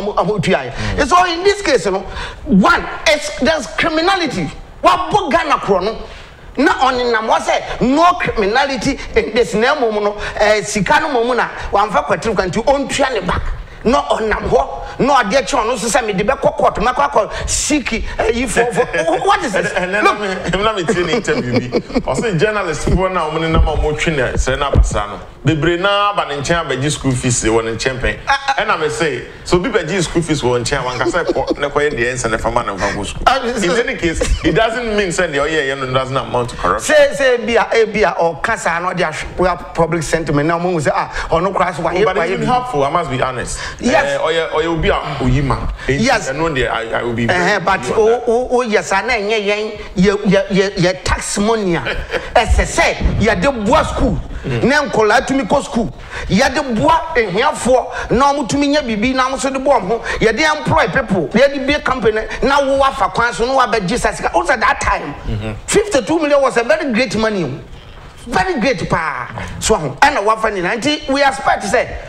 I'm so in this case, you know, one it's there's criminality. What book Ghana chrono. Not only na mo say no criminality in this name no eh sika no momuna wan fa kwatru kwanti ontua ne back no onam ho no ade che ono so say me de be court me kwa siki yi for what is this and let me let me tell you interview bi o say journalist for na o na ma mo twi na say na basa no bebre na ba ne nchen abaji school fees won ne champion and I say so bi baji school fees won nchen wan ka say ne koye de ense ne fama na go school in any case it doesn't mean say the oye no doesn't amount to corruption say say bia e bia or kasa no de public sentiment na mo say ah ono cross wa but it's helpful I must be honest. Yes. Uh, or you or you be a oyima. Yes. I know there I, I will be. Uh, but oh oh oh yes, I know yen ye ye ye tax money. As I said, ye de bois school. Nem kola to me ko school. Ye de bois e here for na mo to me nya bibi na mo so de bois ho. Ye de employ people. Ye de be company na wo afa kwan so no wa be Jesus. Also that time, mm-hmm. fifty-two million was a very great money. Very great pa. So and wa fa ni we expect to say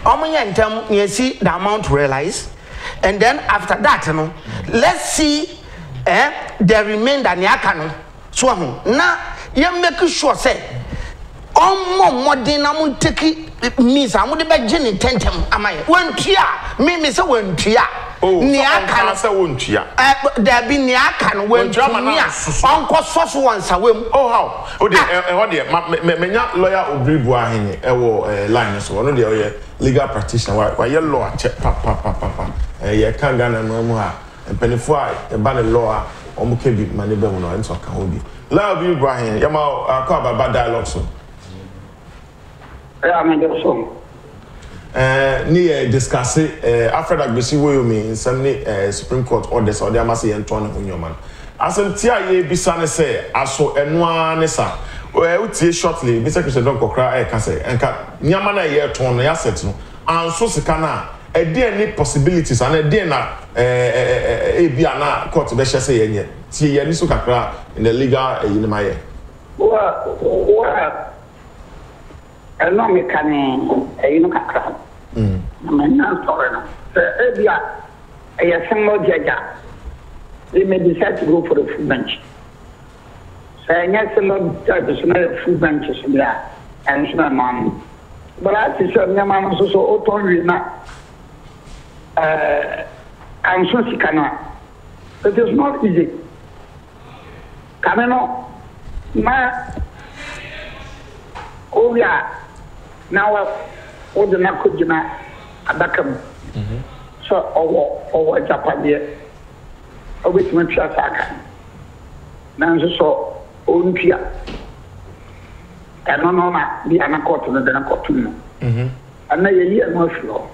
Omo you see the amount realize, and then after that, you know, let's see eh, the remainder nyakano. So now you make sure say, Omo modern amu take means amu de be jeni tentem amaye. When tia, me me say when tia. Oh, nyakano say when tia. Eh, there be nyakano when tia. Uncle source once away. Oh how? Oh the eh what the me me nya lawyer Obribu ahene e wo line so no de oye legal practitioner why why law check pa pa pa pa pa eh ye kan Ghana no mu ha empanifo a e ba ne law a omo ke bi mane be no enso ka ho bi law bi Ibrahim ya ma akọ baba dialogue so eh am dey so eh ni e discuss eh after that gbesi wo mi nsam ni eh Supreme Court orders or dey am say yen ton ho nyoma asem ti a ye bisa ne say aso enoa ne sa we tie shortly Mister Christian Don Kokra e ka say enka nyama na ye ton no ya set no anso sika na e dey any possibilities and e dey na eh e bia na court be hye say yenye tie ye ni so kakra in the legal e yin maye wa wa eno me kan e yin kakra mm na na sorry no e bia e ye semmo jaja they may decide to go for the full bench. So I guess a lot of judges know full benches in there, and it's not mom. But I see some young man also authority now. Uh, I'm so sick now. It is not easy. Kameno, ma, oh yeah, now all the nakujina abakam. So over over Japan. Obit me twa saka nanzo so ontua eno no na bi ana court no na court no mhm ana ye ye no flo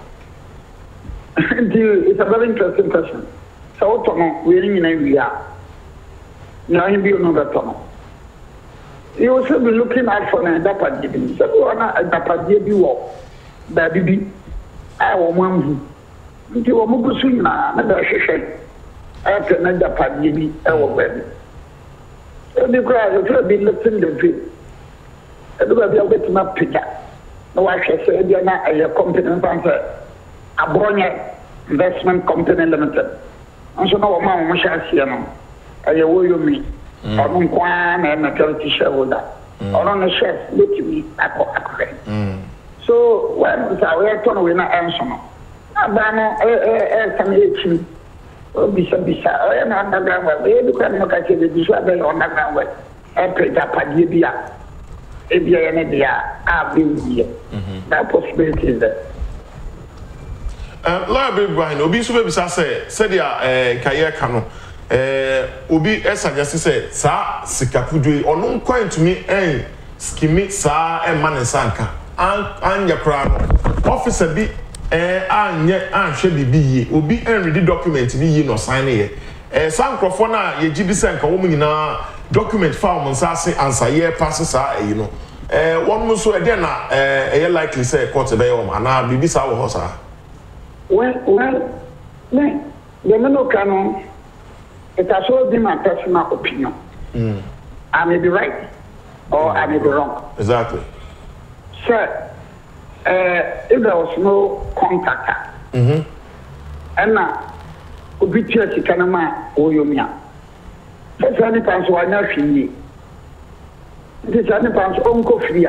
it's a very interesting question so to no we ni na wia na him bi no beto no you also be looking out for na dapat bi so ona dapat bi wo da bibi ai wo manvu nti wo mu kusu na na da hwehwe after na Japan bi e wo baby e bi kwa so try be lifting the veil e do ba be to na pita na wa hwe se e na e company fancy Abronya Investment Company Limited and so na wo ma wo sha sia no e wo yo mi onu kwa na na charity shareholder or on the chef, let me akọ. So when we are turn we na answer. Abana eh eh some echi. Bisa bisa eh na underground well. Eh do kan maka che bi so abel underground well. E preta padie bia. E bia ne bia a bi bia. That possibility is there. Uh, Lawyer Baby Brian, Obi so be say said ya eh kaye ka no eh Obi e suggest say sa sikapudwe ono nkwan tumi en skimi sa e man sanka an anya kra no officer bi eh anye anhwe bibi yi Obi en read document bi yi no sign ye eh sankrofo na ye gi bi sanka wo nyina document file mo nsase answer ye pass sa eh you know eh one mo so e dey na eh e likely say court be yo ma na bibi sa wo ho sa. Well, well, no, the no canon, it has all been my personal opinion. Mm. I may be right or I may be wrong. Exactly. Sir, uh, if there was no contact, mm-hmm. and now, Obi Church Kanama Oyomia. That's any times why not free. It is any times uncle free.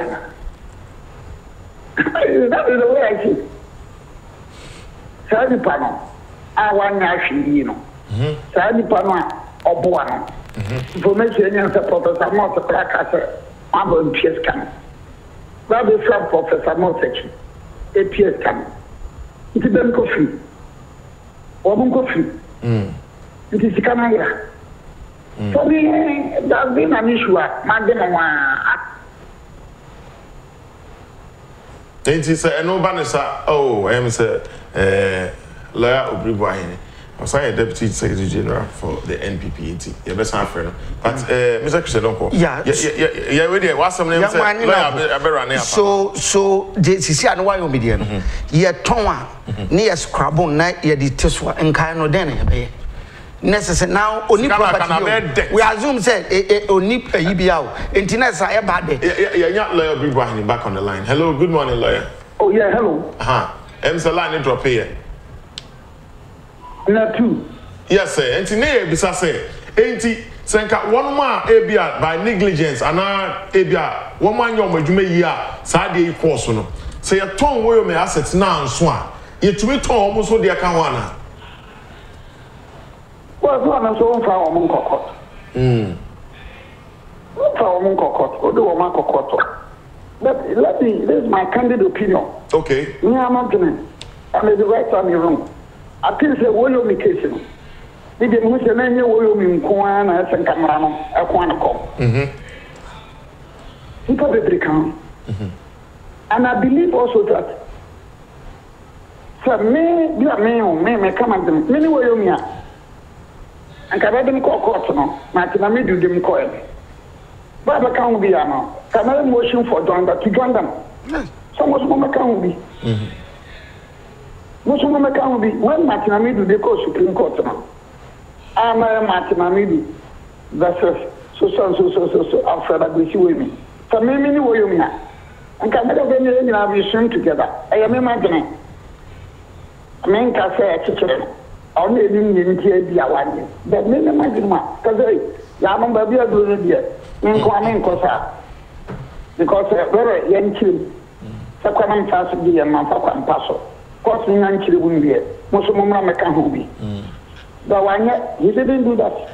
That is the way I see it. Sadi pano, I want to you know. Sadi pano, or boano. Information is a Professor Moss, a crack as a Amber P S Cam. That is from Professor Moss section. A P S Cam. It is then coffee. Or coffee. It is Canada. For me, there's been an issue. Madam, Ain't he say no banisa? Oh, I'm say eh Lawyer Obribwahine. I'm sorry, Deputy Secretary General for the N P P A T. You best have friend. But eh Mister Christian Donko. Yeah. Yeah, yeah, yeah, yeah, wait there. What's some name say? Lawyer Aberane. So so the sisi anu wa yo media no. Ye ton a ne ye scrabble na ye di teswa enkan no den ye be. Necessary now only property. We assume say only a bia o. Enti say e ba de. Yeah, yeah, Lawyer Obribwahine back on the line. Hello, good morning, lawyer. Oh yeah, hello. Uh-huh. Em say line drop here. Na two. Yes sir. Enti ne bisa say enti senka one man ebia by negligence ana ebia one man yom adwuma yi a saa de course no. Say your ton wo me asset na anso a yetumi ton omo so de ka ho ana. Well, so I'm so far on Cockot. Hmm. Far on Cockot, or do a man Cockot. But let me, this is my candid opinion. Okay. Me, I'm not doing I may be right or me wrong. I think say, what you make it. If you must have any way you mean, Kwan, and Camarano, I want to come. Mm hmm. Probably come. And I believe also that. So, me, be a man, me, me, come and many way you mean. And can them call court no? Martin, I may do them call me. Baba can't be a man. Can I motion for John that to join them? Some of them can't be. Most of them can't be. When Martin, I may do the call Supreme Court now. I'm a Martin, I may do. That's so so so so so so Alfred Agusi with me. So me, me, what you mean? And can I have any of you swim together? I am imagining. I mean, can say a teacher. Only in the India one. But me, imagine ma. Because I am a baby of the India. In Kwame Kosa. Because very young children. So come and pass the and Mafaka and Paso. Cause me young children here. Most of them are Hobi. But one yet, he didn't do that.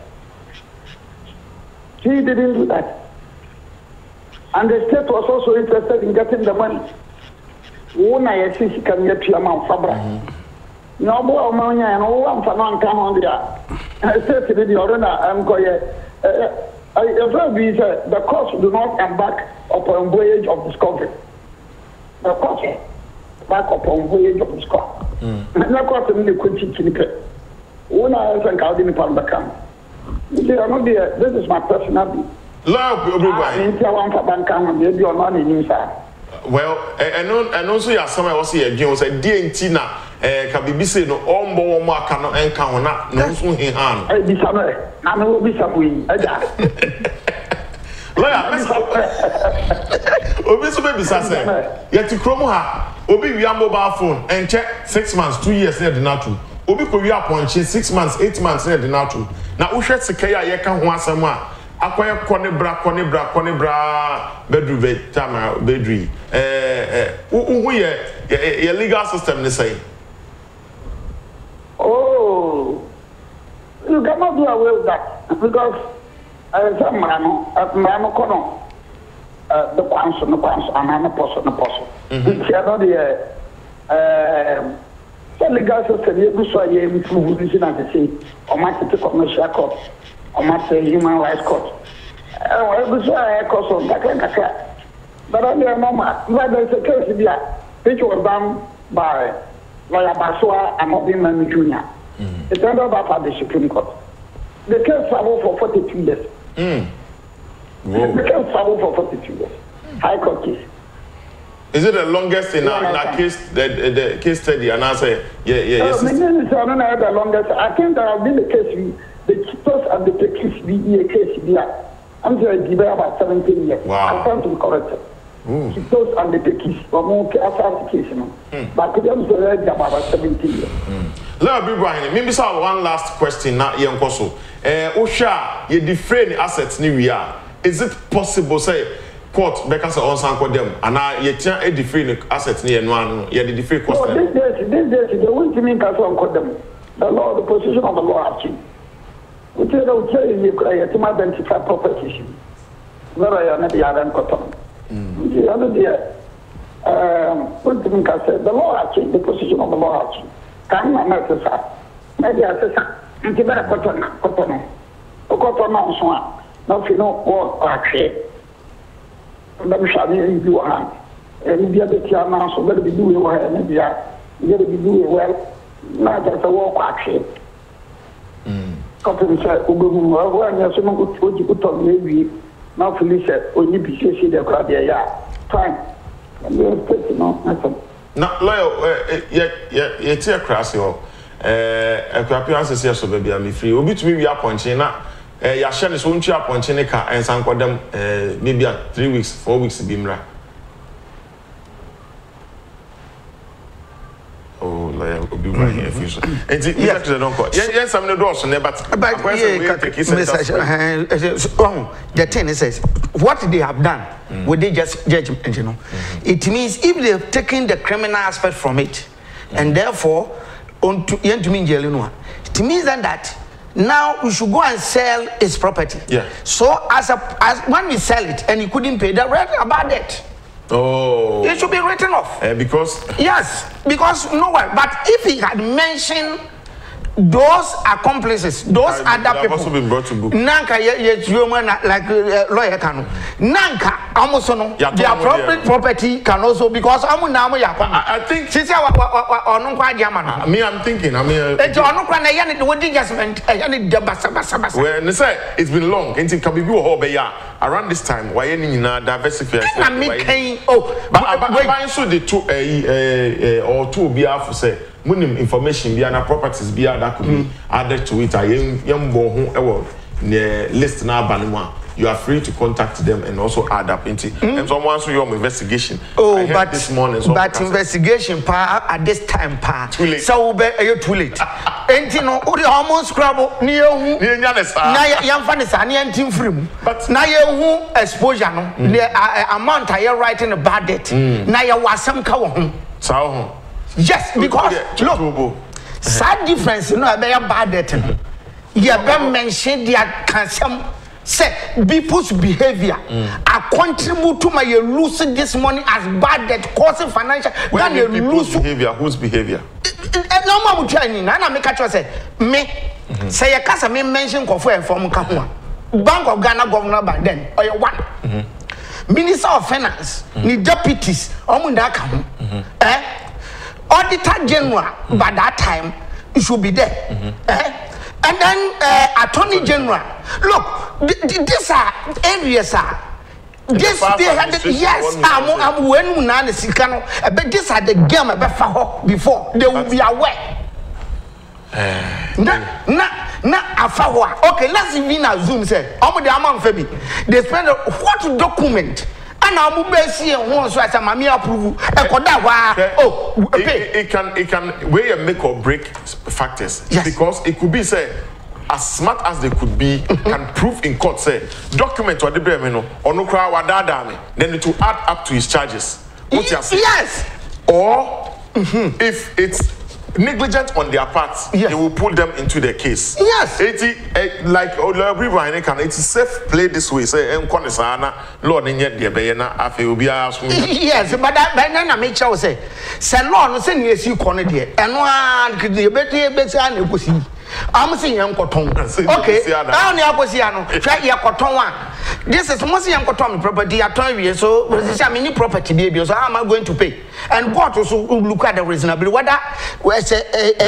He didn't do that. And the state was also interested in getting the money. One I see he can get your mouth Fabra. No more money and all one for non come on there. I said to the other, I'm going to. I have been the cost do not embark upon voyage of discovery. The cost back upon voyage of discovery. And the cost of the Quincy. When I think I'll be in Palmbacam. They are not there. This is my personal view. Love, well, and also, you are somewhere was here, Jones, a dear Tina, a Cabibisi, no, all more Marcano and Kawana, no, so he hand. I be somewhere. I will be somewhere. Obi so baby sase yet to chromo ha obi wi mobile phone and check six months two years near the natural obi ko wi aponche six months eight months near the natural na wo hwe sika ya ye ka ho asem a akoye kone bra kone bra kone bra bedru be tama bedri eh eh who ye your legal system they say. Oh, you cannot do away with that because as a man, a man, kono, uh, the council, the council, and I'm a person, the person. It's not the uh, legal system. You do so, you improve this, and I say, or my city commercial court, or my human rights court. I do so, I cost on that kind of cat. But on the moment, there's a case here, which was done by Lawyer Baswa and Obin Manu Junior It turned out at the Supreme Court. The case traveled for forty-two years. Mm. The case traveled for forty-two years. High Court case. Is it the longest in a, in a case, the, the case study? And I say, yeah, yeah, yes. Uh, I don't know the longest. I think there have been the case, the cheapest and the case, the case here. I'm saying it's about seventeen years. Wow. I can't be corrected. Cheapest and the case, or more classification. But I'm saying about seventeen years. Let me Brian, maybe so one last question now, young Koso. Eh, Osha, you defray assets new year. Is it possible, say, court, because on Sanko them, and I yet a defray assets near one, yet the defray cost? No, this days, this days, they won't mean because on them. The law, the position of the law have changed. We tell you, tell you, to identify property. Where I am, the other cotton. The other day, um, what do you mean? I said, the law have changed, the position of the law have changed. Can I make this up? Maybe I say, and give it a cotton, cotton, a cotton on swan. Now, if you know what I say, then shall you do a hand. And the other tea now, so better be doing well, and maybe I better be doing well. Not just a walk action. Cotton said, Ubu, when you're someone good to put on maybe now, Felicia, or you be saying the crowd, yeah, fine. And you're taking on nothing. Now, lawyer, yeah, yeah, it's a crass, yo. Eh, a appearance is yes, so baby, I'm free. Obi to me, we are punching now. Eh, your share is one chair punching a car and some of them, eh, maybe three weeks, four weeks, Bimra. Oh, lawyer, Obi, right here, if you so. And yes, I don't call. Yes, I'm the doors, but But the thing is, what they have done, mm. would they just judgment, you know? Mm-hmm. It means if they've taken the criminal aspect from it, mm. and therefore, on to it means then that now we should go and sell his property. Yeah. So as a as when we sell it and he couldn't pay, the rent about it. Oh. It should be written off. Uh, because yes, because no one. But if he had mentioned those accomplices, those I, other people, also been brought to book. Nanka, like uh, lawyer Kanu. Nanka, almost no. Their property, property can also because I'm now. I think. She said, "Or no, quite German." Me, I'm thinking. I mean, it's on no crane. I need the wedding adjustment. I need the basa basa basa. Well, they say it's been long. It's in Kabibu or Beya. Around this time, why any na diversify? I'm making. Oh, but I so the two eh or two be half say. Minimum information be na properties be that could be added to it. I am born who list now banima. You are free to contact them and also add up into mm. and someone so your investigation. Oh, but this morning, so but investigation pa at this time pa. Too late. So be you too late. And you know, the hormone scrabble near who near na young fanisa near team free. But now you who exposure no the amount I am writing about debt. Now you was some cow. So yes, because look, sad difference, you know, I bear bad debt. You have mentioned their cancer. Say people's behavior mm. I contribute to my losing this money as bad debt causing financial. When you lose behavior, whose behavior? No more would try. Nana make a say me say a casa me mention for inform Kahua Bank of Ghana governor by then or your one Minister of Finance, the deputies, Omunda Kamu, eh? Auditor General by that time it should be there, eh? And then uh, Attorney General. Look, th th these are areas are. This they had the, yes, I'm I'm when na the sikano. But these are the game before they will be aware. Na na na afawa. Okay, let's even assume say. Omo the amount febi. They spend what document. And I'm busy and one so as a mammy approve. Oh, it, it can it can weigh and make or break factors. Yes. Because it could be say as smart as they could be, can prove in court, say, document what the bremeno, or no crowd, wadadame, then it will add up to his charges. What you say? Yes. Or mm-hmm. if it's negligent on their part, yes. they will pull them into the case. Yes. eighty, eh, like Olabri can it's safe play this way. Say, em konesana, Lord, and yet the bayana, afe will be asked. Yes, but that by then I make sure say, San Lord, send yes, you cornered here, and one could be a better better and pussy. I'm saying young cotton. Okay, I only have try your cotton one. This is mostly young cotton property at twelve so this is many property baby, so how am I going to pay? And God also look at the reasonable whether where say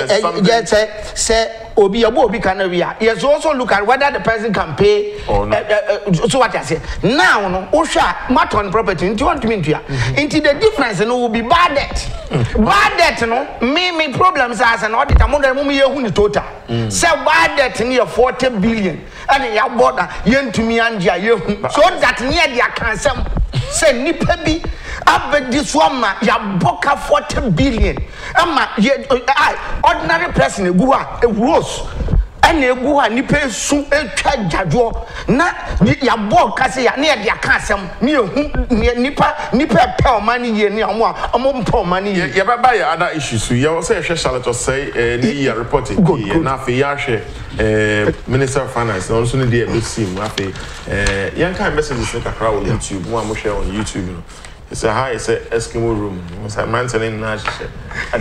say say Obi Obi Canavia. Yes, also look at whether the person can pay. Oh, no. uh, uh, so what I say now, no, Osha Maton property into one to me here. Into the difference, and will be bad debt. Bad debt, no, me me problems as an audit among the mummy who total. So bad debt near forty billion, and you bought that yen to me and ya so that near their cancer. Say nipebi abed this one ma ya boka forty billion. Ama I ordinary person a gua a rose and a gua nipe su a jadwo na ya boka say ya near their cancer near nipa nipa pel money ye near one among poor money. Ya baba ya other issues. So you say Charlotte say ni ya reporting na fe ya share Minister of Finance also need the big sim afi eh yan kind messages na kakra on YouTube one mo share on YouTube you know it's a high it's a Eskimo room it's a mountain na share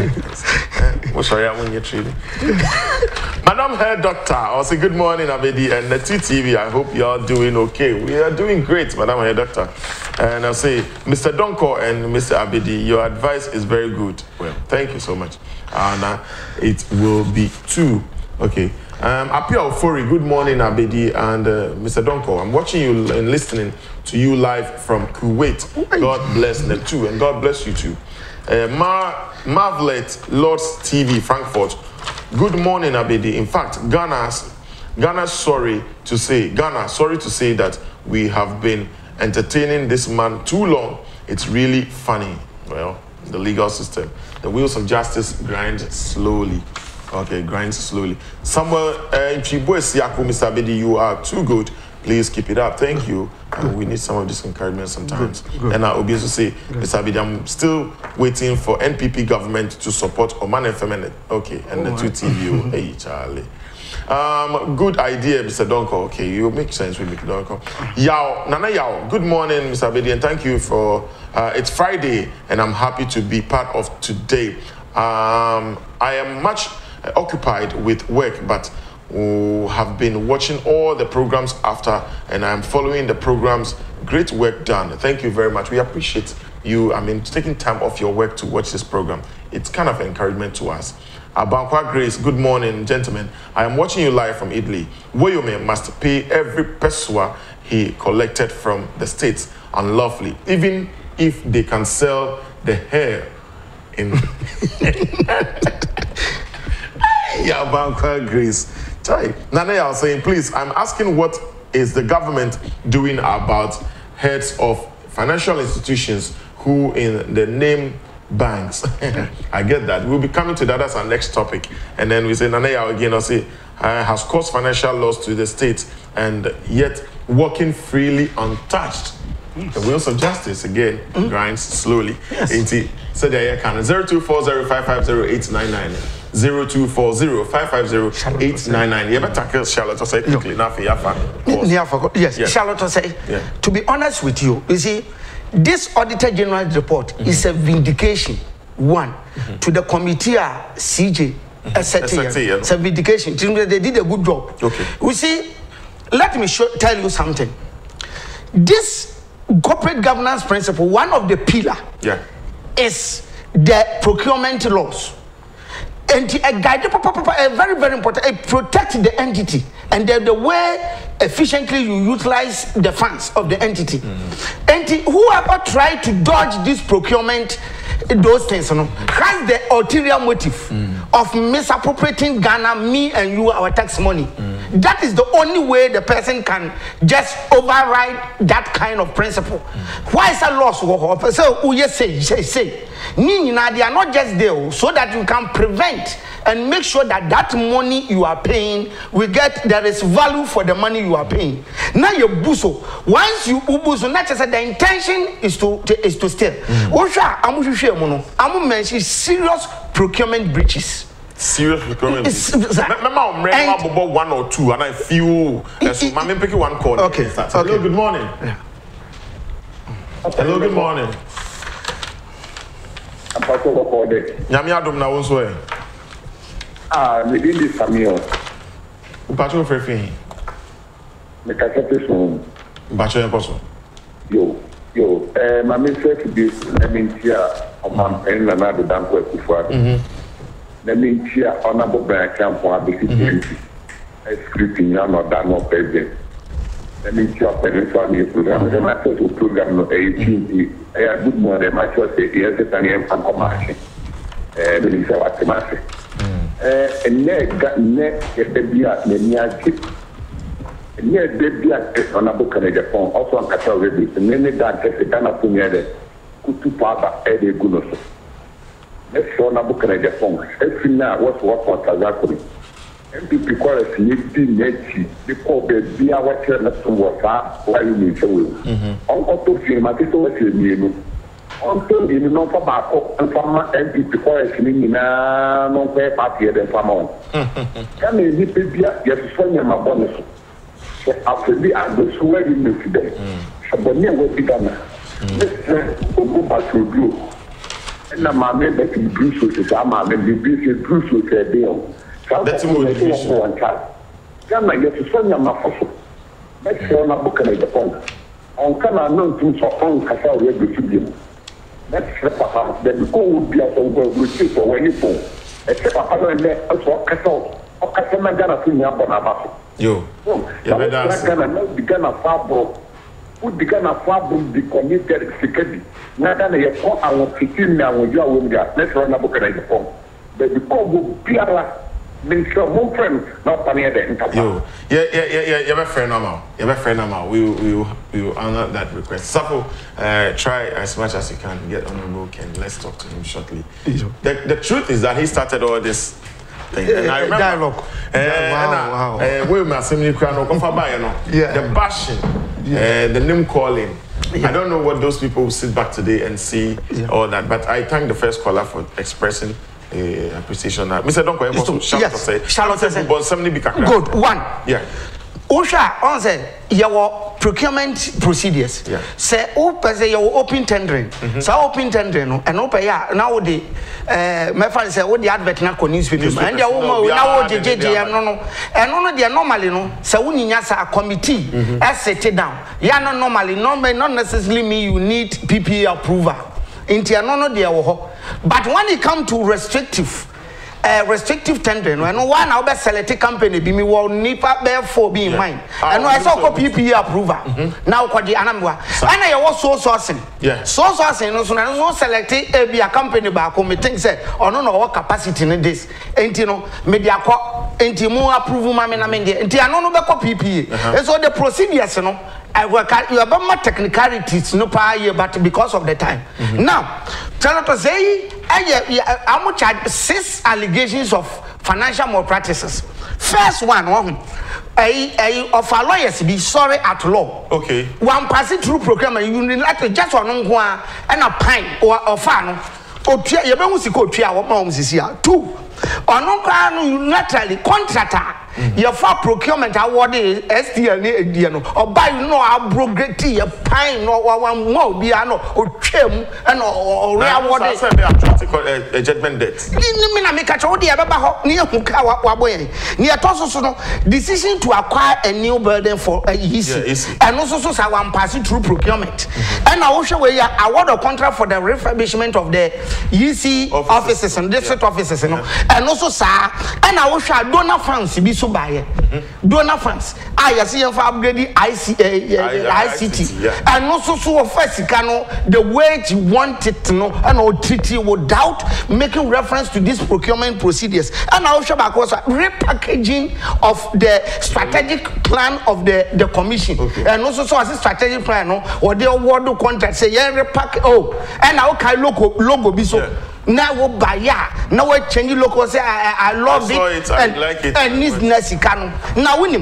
mo sorry I want you trading Madam Hair Doctor also good morning Abedi and the T T V I hope you are doing okay we are doing great Madam Hair Doctor and I say Mister Donko and Mister Abedi your advice is very good well thank you so much and uh, it will be two okay. Um, Apia Ofori, good morning, Abedi and uh, Mister Donko. I'm watching you and listening to you live from Kuwait. God bless them too, and God bless you too. Uh, Mar Marvelet Lords T V, Frankfurt. Good morning, Abedi. In fact, Ghana's Ghana sorry to say Ghana sorry to say that we have been entertaining this man too long. It's really funny. Well, the legal system, the wheels of justice grind slowly. Okay, grind slowly. Samuel uh, Chibuesiako, Mister Abedi, you are too good. Please keep it up. Thank you. Uh, we need some of this encouragement sometimes. Good, good. And I will be able to say, good. Mister Abedi, I'm still waiting for N P P government to support Oman F M. Okay, and oh, the two T V. Hey, Charlie. Um, good idea, Mister Donko. Okay, you make sense with Mister Donko. Yao, Nana Yao, good morning, Mister Abedi, and thank you for, uh, it's Friday, and I'm happy to be part of today. Um, I am much occupied with work, but uh, have been watching all the programs after, and I'm following the programs. Great work done. Thank you very much. We appreciate you. I mean, taking time off your work to watch this program. It's kind of encouragement to us. Abankwa Grace, good morning, gentlemen. I am watching you live from Italy. Woyome must pay every peswa he collected from the states unlawfully, even if they can sell the hair in. Yeah, Abankwa Grace. Nana, I was saying, please, I'm asking what is the government doing about heads of financial institutions who in the name banks. I get that. We'll be coming to that as our next topic. And then we say, Nanaya again, I'll say, uh, has caused financial loss to the state and yet working freely untouched. Yes. The wheels of justice again mm-hmm. grinds slowly. Yes. So there you can. zero two four zero five five zero eight nine nine. zero two four zero five five zero eight nine nine. You better tackle Charlotte say quickly. No. Yes, yes, Charlotte say. Yeah. To be honest with you, you see, this Auditor General report mm-hmm. is a vindication, one, mm-hmm. to the committee, C J, mm-hmm. et cetera. It's a vindication. They did a good job. Okay. You see, let me show, tell you something. This corporate governance principle, one of the pillar, yeah. is the procurement laws. And a guide, a very, very important, it protects the entity and the, the way efficiently you utilize the funds of the entity. Mm-hmm. And whoever tried to dodge this procurement, those things, you know, has the ulterior motive mm. of misappropriating Ghana, me and you, our tax money. Mm. That is the only way the person can just override that kind of principle. Mm. Why is that loss? So, oh yes, say, say, say. They are not just there so that you can prevent and make sure that that money you are paying, we get there is value for the money you are paying. Now you buso. Once you buso, not just the intention is to, to is to steal. Osha, I'm going to share mono. I'm mention serious procurement breaches. Serious procurement breaches. Remember, remember one or two, and I feel. So, I'm picking one call. Okay. Okay. Hello, good morning. Yeah. Hello, good morning. Nyami adum na wonso e. Ah, me di di Samuel. Mpacho frefin. Me ka kete so. Mpacho en poso. Yo, yo, eh ma me say to this, let me hear o man pen na na do dan ko Akufo-Addo. Mhm. Let me hear honorable Brian Akyapong Abesi. I scripting ya no dan no president. Let me hear peninsular news program. The master to program no eighteen. Eh good morning, my choice is yes and I am from Commerce. Eh me say what Commerce. Eh ene ga ne ebia na ni achi. Ene ebia honorable Canada Japan also on Qatar already. Ne ne da ke kana punya de kutu paba e de gunoso. Let's show honorable Canada Japan. Every now what what for Kazakuri. M P P quality need to net the call be a watcher na so what why you need so. Mhm. On auto film ati to we ni no. On to ni no fa ba ko informa M P P quality ni na no pe party de informa. Mhm. Ka me ni pe bia ye so nya ma bonus. So afeli ando so we ni fi de. Aboni we bi gana. Mhm. Ko ko ba so do. Na ma me be ki bruce so sa ma me bi se bruce so se de o. That's what we do. One child. Gana get to send your mafia. Make sure na book na Japan. On kana no tun so on kasa we be fidiem. Let's step up. Then go would be at on go receive for when you phone. Except papa no le so kasa. O kasa na Gana tun ya bona ba. Yo. Ya be dance. Gana no be Gana fabro. Would be Gana fabro be committed security. Na Gana ye ko awon fitin na awon jo awon ga. Let's run na book na Japan. But because go biara been sure one friend not funny there. Yo, yeah, yeah, yeah, yeah, you're my friend now. You're my friend now. We we will we will honor that request. Sapo, uh, try as much as you can get on the road and let's talk to him shortly. The, the truth is that he started all this thing. And I remember dialogue. Uh, wow, wow. Uh, we were assembly crowd come for by, you know. Yeah. The bashing, yeah. uh, the name calling. Yeah. I don't know what those people will sit back today and see yeah. all that, but I thank the first caller for expressing Uh, appreciation. Mister Donko, yes, Charlotte said, good one. Yeah. Osha, on say your procurement procedures. Yeah. Say, open say your open tendering. Mm-hmm. So open tendering, and open yeah. Now the uh, my friend say, what the advert na newspapers. And the woman now the J J M no no. And no no they normally no. So we need a committee. As set it down. Yeah, no normally no may not necessarily mean you need P P A approval. Into no there but when it come to restrictive uh, restrictive tendering when one now be select company be me will nipa bear for be in mind and I saw ko P P A approval now ko di anamwa and I was so sourcing yeah so sourcing no so na no select a be a company ba ko me think say ono no what capacity in this enti no me dia ko enti mu approve ma me na me dia enti ano no be ko P P A so the procedures no I work you have more technicalities no pa here but because of the time. Mm-hmm. Now, tell us say I am charge six allegations of financial malpractices. First one, one I I of our lawyers be sorry at law. Okay. One passing through procurement you need like just one and a pine or or fan or tia you be musiko tia what mom here. Two. Ono kwa no unilaterally contractor your for procurement award S T L ni no or buy no abrogate your pine no one more be no or twem and or award a judgment debt ni me na make a odi ababa ho ni ehu ka wa boy ni etoso so no decision to acquire a new building for a easy and also so say one pass through procurement and I also we award a contract for the refurbishment of the E C offices and district offices no and also sir and I wish I donor funds be so so buy donor funds ah yes yen for upgrade I C I C T and also so first no the way you want it no and all treaty without making reference to these procurement procedures and also back was repackaging of the strategic plan of the the commission okay. And also so as a strategic plan no or the award contract say yeah repack oh and now okay logo logo be so yeah. Now we buy ya now we change logo say I, I love I it, it and I like it and this necessary now we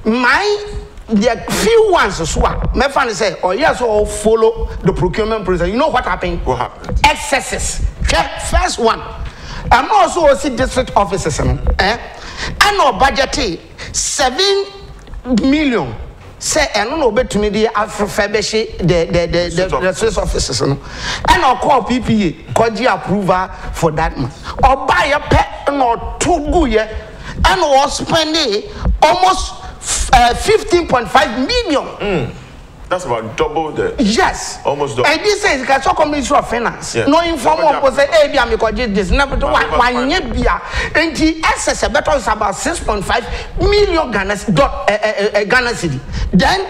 my the few ones so my friend say oh yes all follow the procurement process. You know what happened? What happened? Excesses. First one, I'm also see district officers eh and no budget seven million say and no bet to me the afrebeshi the the the the district officers no and no call P P A koji approval for that man or buy a pet no too good and was spending almost Uh, fifteen point five million. Mm. That's about double the. Yes. Almost double. And this is the Commission of Finance. Yeah. No informal person say, "Hey, I'm going to this." Never do one one year. And the excess better is about six point five million Ghana uh, Ghana cedi. Then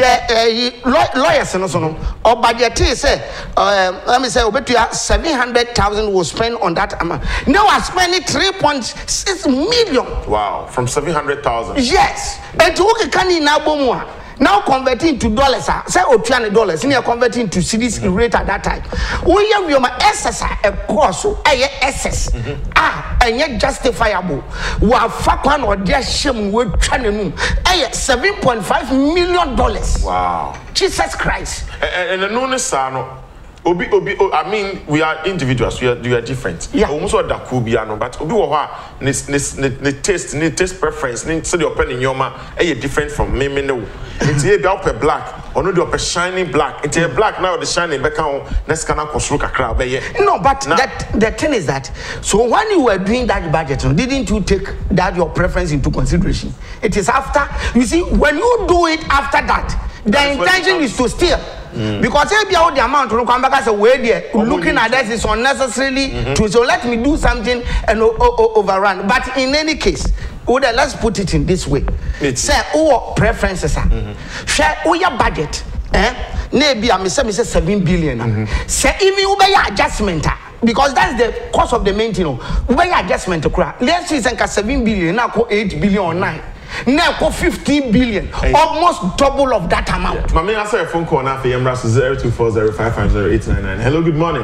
the uh, lawyers and so on. Or budget say, uh, let me say, over to seven hundred thousand was spent on that amount. Now I spending three point six million. Wow, from seven hundred thousand. Yes. And to work can in Abomua. Now converting to dollars, say oh two hundred dollars. Now converting to cedis mm-hmm. rate at that time. We have your S S a course, a S S ah, and yet justifiable. We are fakwan or their shame with channel a seven point five million dollars. Wow, Jesus Christ! And the known sano. Obi, obi, I mean, we are individuals. We are, we are different. Yeah. Almost all that could be, but obi wa ne ne ne taste, ne taste preference, ne so the open in your ma, eh, different from me. Me no. It's here be up black, or no the up shiny black. It's a black now the shiny back on. Let's kind of construct a crowd. No, but now, that the thing is that so when you were doing that budget, didn't you take that your preference into consideration? It is after you see when you do it after that, the intention is to steal. Mm. Because if you have the amount to come back as a way there, looking at that is unnecessarily mm-hmm. to so let me do something and o- o- overrun. But in any case, Oda, let's put it in this way. Say, oh, preferences are. Mm-hmm. Share oh your budget. Eh? Maybe I'm say seven billion. Mm-hmm. Say even you buy adjustment. Because that's the cost of the maintenance. You buy adjustment to cry. Let's say seven billion, now go eight billion or nine. Now go fifteen billion, hey. Almost double of that amount. Yeah. Mami, answer a phone call now for Yemras zero two four zero five five zero eight nine nine. Hello, good morning.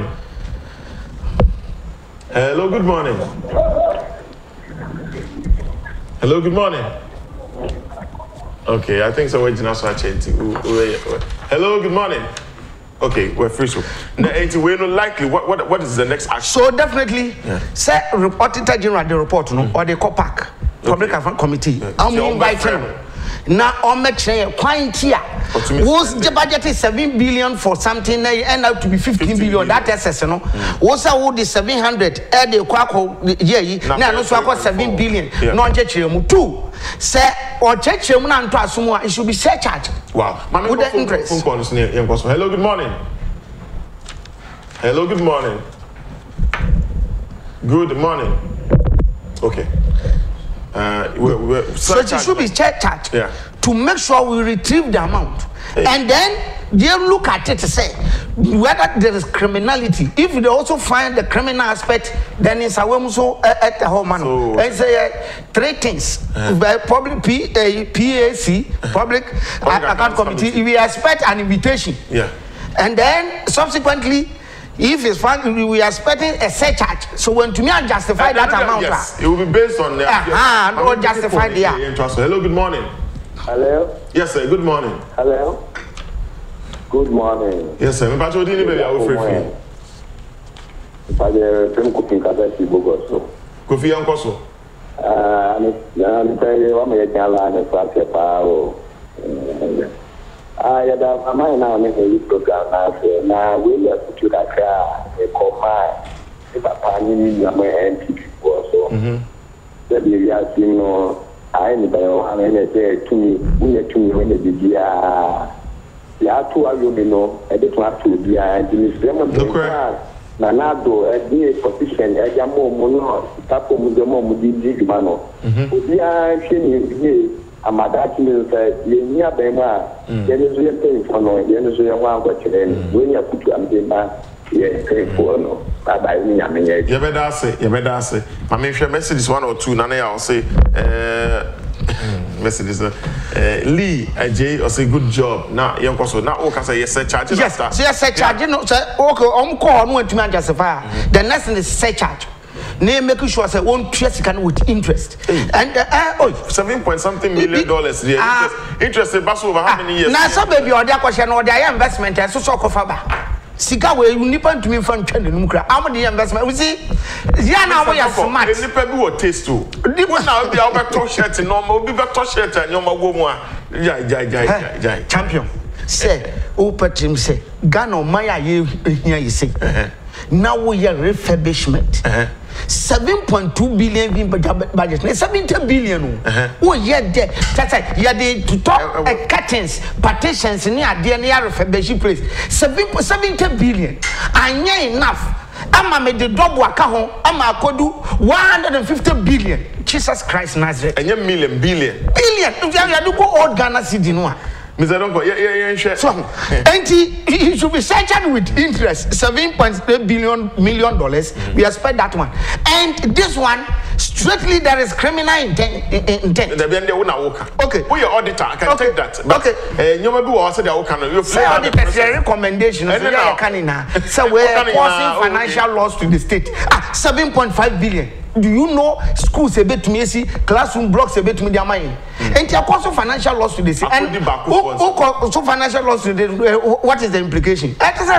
Hello, good morning. Hello, good morning. Okay, I think so. We're just hello, good morning. Okay, we're free. So, we're not likely. What, what, what is the next action? So definitely, yeah. Say report it general the report, no, mm. or the COPAC. Public Affairs Committee. I'm inviting now on make sure quantity was the budget is seven billion for something they end up to be fifteen billion. That S S no was all the seven hundred add the quaco yeah now no so seven billion non church two say or church na to assume it should be surcharge. Wow, mama with the interest. Hello, good morning. Hello, good morning. Good morning. Okay. Uh, we're, we're so it should be check charge yeah. to make sure we retrieve the amount hey. And then they look at it to say whether there is criminality. If they also find the criminal aspect, then it's a so at the home. So, and say uh, three things: uh, public P, uh, P A C, public uh, account committee. committee. We expect an invitation, yeah, and then subsequently. If it's fun, we are expecting a surcharge. So when to me I justify uh, that uh, amount, yes, it will be based on that. Uh-huh, not justify the. Hello, good morning. Hello. Yes, sir. Good morning. Hello. Good morning. Yes, sir. Me pacho di ni baby, I will free free. Paje pem cooking kabesi bogoso. Kofi yankoso. Ah, na na pay wa me yala na fa se pa o. Ah, ya da mama na ne he program na se na we le kutu da ka e ko ma e papa ni ni na me N P P so. Mhm. Da bi ya tin no ai ni ba yo ha ne se tumi ni tumi we ne bi ya ya to ayo mi no e de to ato bi ya di ni se mo na na do e di position e ja mo mo no tapo mu de mo mu di di ma no obi a hwe ni ni amada ti ni say ye ni abema ye ni zo ye pay for no ye ni zo ye wa go kire ni we ni akutu am de ma ye pay for no baba ni ya me ye ye be da say ye be da say ma me hwe message one or two na na ya say eh Mercedes, uh, Lee, uh, Jay, or say good job. Now, young person, now, okay, say yes, sir, charge. Yes, so yes, sir, charge. No, sir, okay, I'm calling one to man justify. The next thing is say charge. Name making sure say one trust can with interest. And uh, oh, seven point something million dollars. Yeah, interest. Interest over how many years? Now, some baby or their question or their investment and so so cover. Sika we nipa ntumi fa ntwa nenum kra am the investment we see ya na we are smart nipa bi wo taste to nipa na obi a obeto shirt no ma obi beto shirt anyoma wo mu a ja ja ja ja champion say o patrim say Ghana man ye hia yi say now we are refurbishment seven point two billion bin budget na seventy billion o ye there that's like you dey to talk curtains partitions ni ade na ya refurbish place seventy billion anya enough ama me the double aka ho ama akodu one hundred fifty billion Jesus Christ Nazareth anya million billion billion you do go old Ghana city no Mister Donko, yeah, yeah, yeah, so, and he, he should be charged with interest, seven point eight billion million dollars. Mm. We expect that one, and this one strictly there is criminal intent. intent. Okay, who your auditor? I can okay. take that. But, okay, you may be also the auditor. You say auditor recommendation. So yeah, can so we're causing financial loss to the state. Ah, seven point five billion. Do you know schools a bit me see classroom blocks a bit me their mind and they are causing financial loss to the city and so financial loss to the what is the implication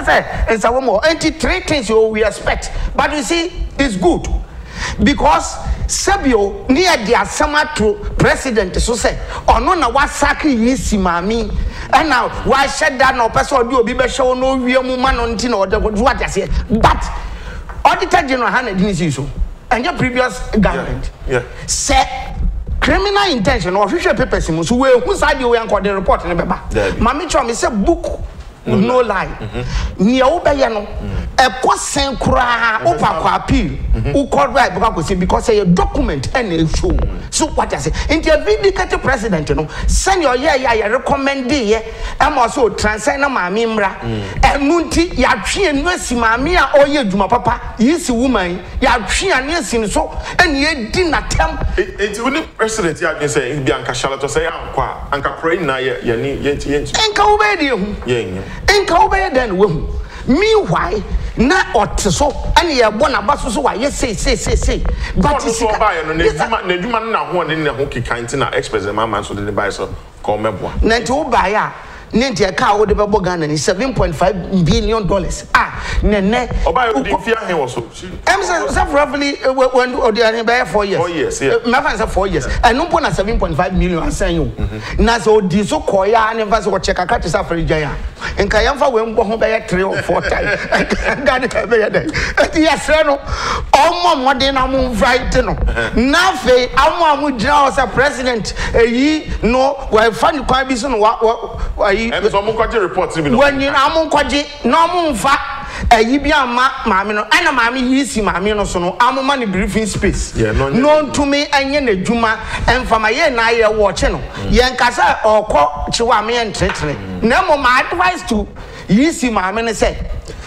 and so more and three things you we expect but you see it's good because Sabio near the Asama to president so say or no na wasaki yisi mami and now why shut down no person do be show no we man on tin or what I say but Auditor General Hannah didn't so and your previous government yeah, yeah. Say criminal intention or official papers so we who side you and the report in the Mami Chom is a book no, no lie near Obayano a question cry opa appeal who called right because because a document and a show so what I say into a vindicated president you know send your yeah yeah I recommend it I'm also transcend my mimra and munti ya tree and mercy mamia or ye duma papa yes woman ya tree and yes in so and ye didn't attempt it's only president ya can say Bianca Charlotte say anka anka pray na ye ye ni ye ye enka obedi ye enka obedi then we meanwhile na otiso and ye bona baso so why say say say say but is so buy no na na duma na ho ne na ho kikan na express mama so de buy so come meboa na nti wo buy a nenti e ka wo de bebo Ghana ni seven point five billion dollars ah nene oba you dey fear him also em say roughly when odi buy four years four years yeah me fan say four years and no na seven point five million asan you na so odi so koya and fan say wo check akati sa free jan enka yamfa we mbo ho be three or four times Ghana be ya dey ati yes no omo modern na mo invite no na fe amo amu jira as president eyi no we fan kwa bi so no wa and so mukwaje report bi no when you am nkwaje no mo mfa ayi bi ama maame no ana maame yi si maame no so no amoma ne briefing space no to me anye na dwuma emfama ye na ye wo che no ye nkasa okọ chiwa me entretre na mo my advice to yi si maame ne say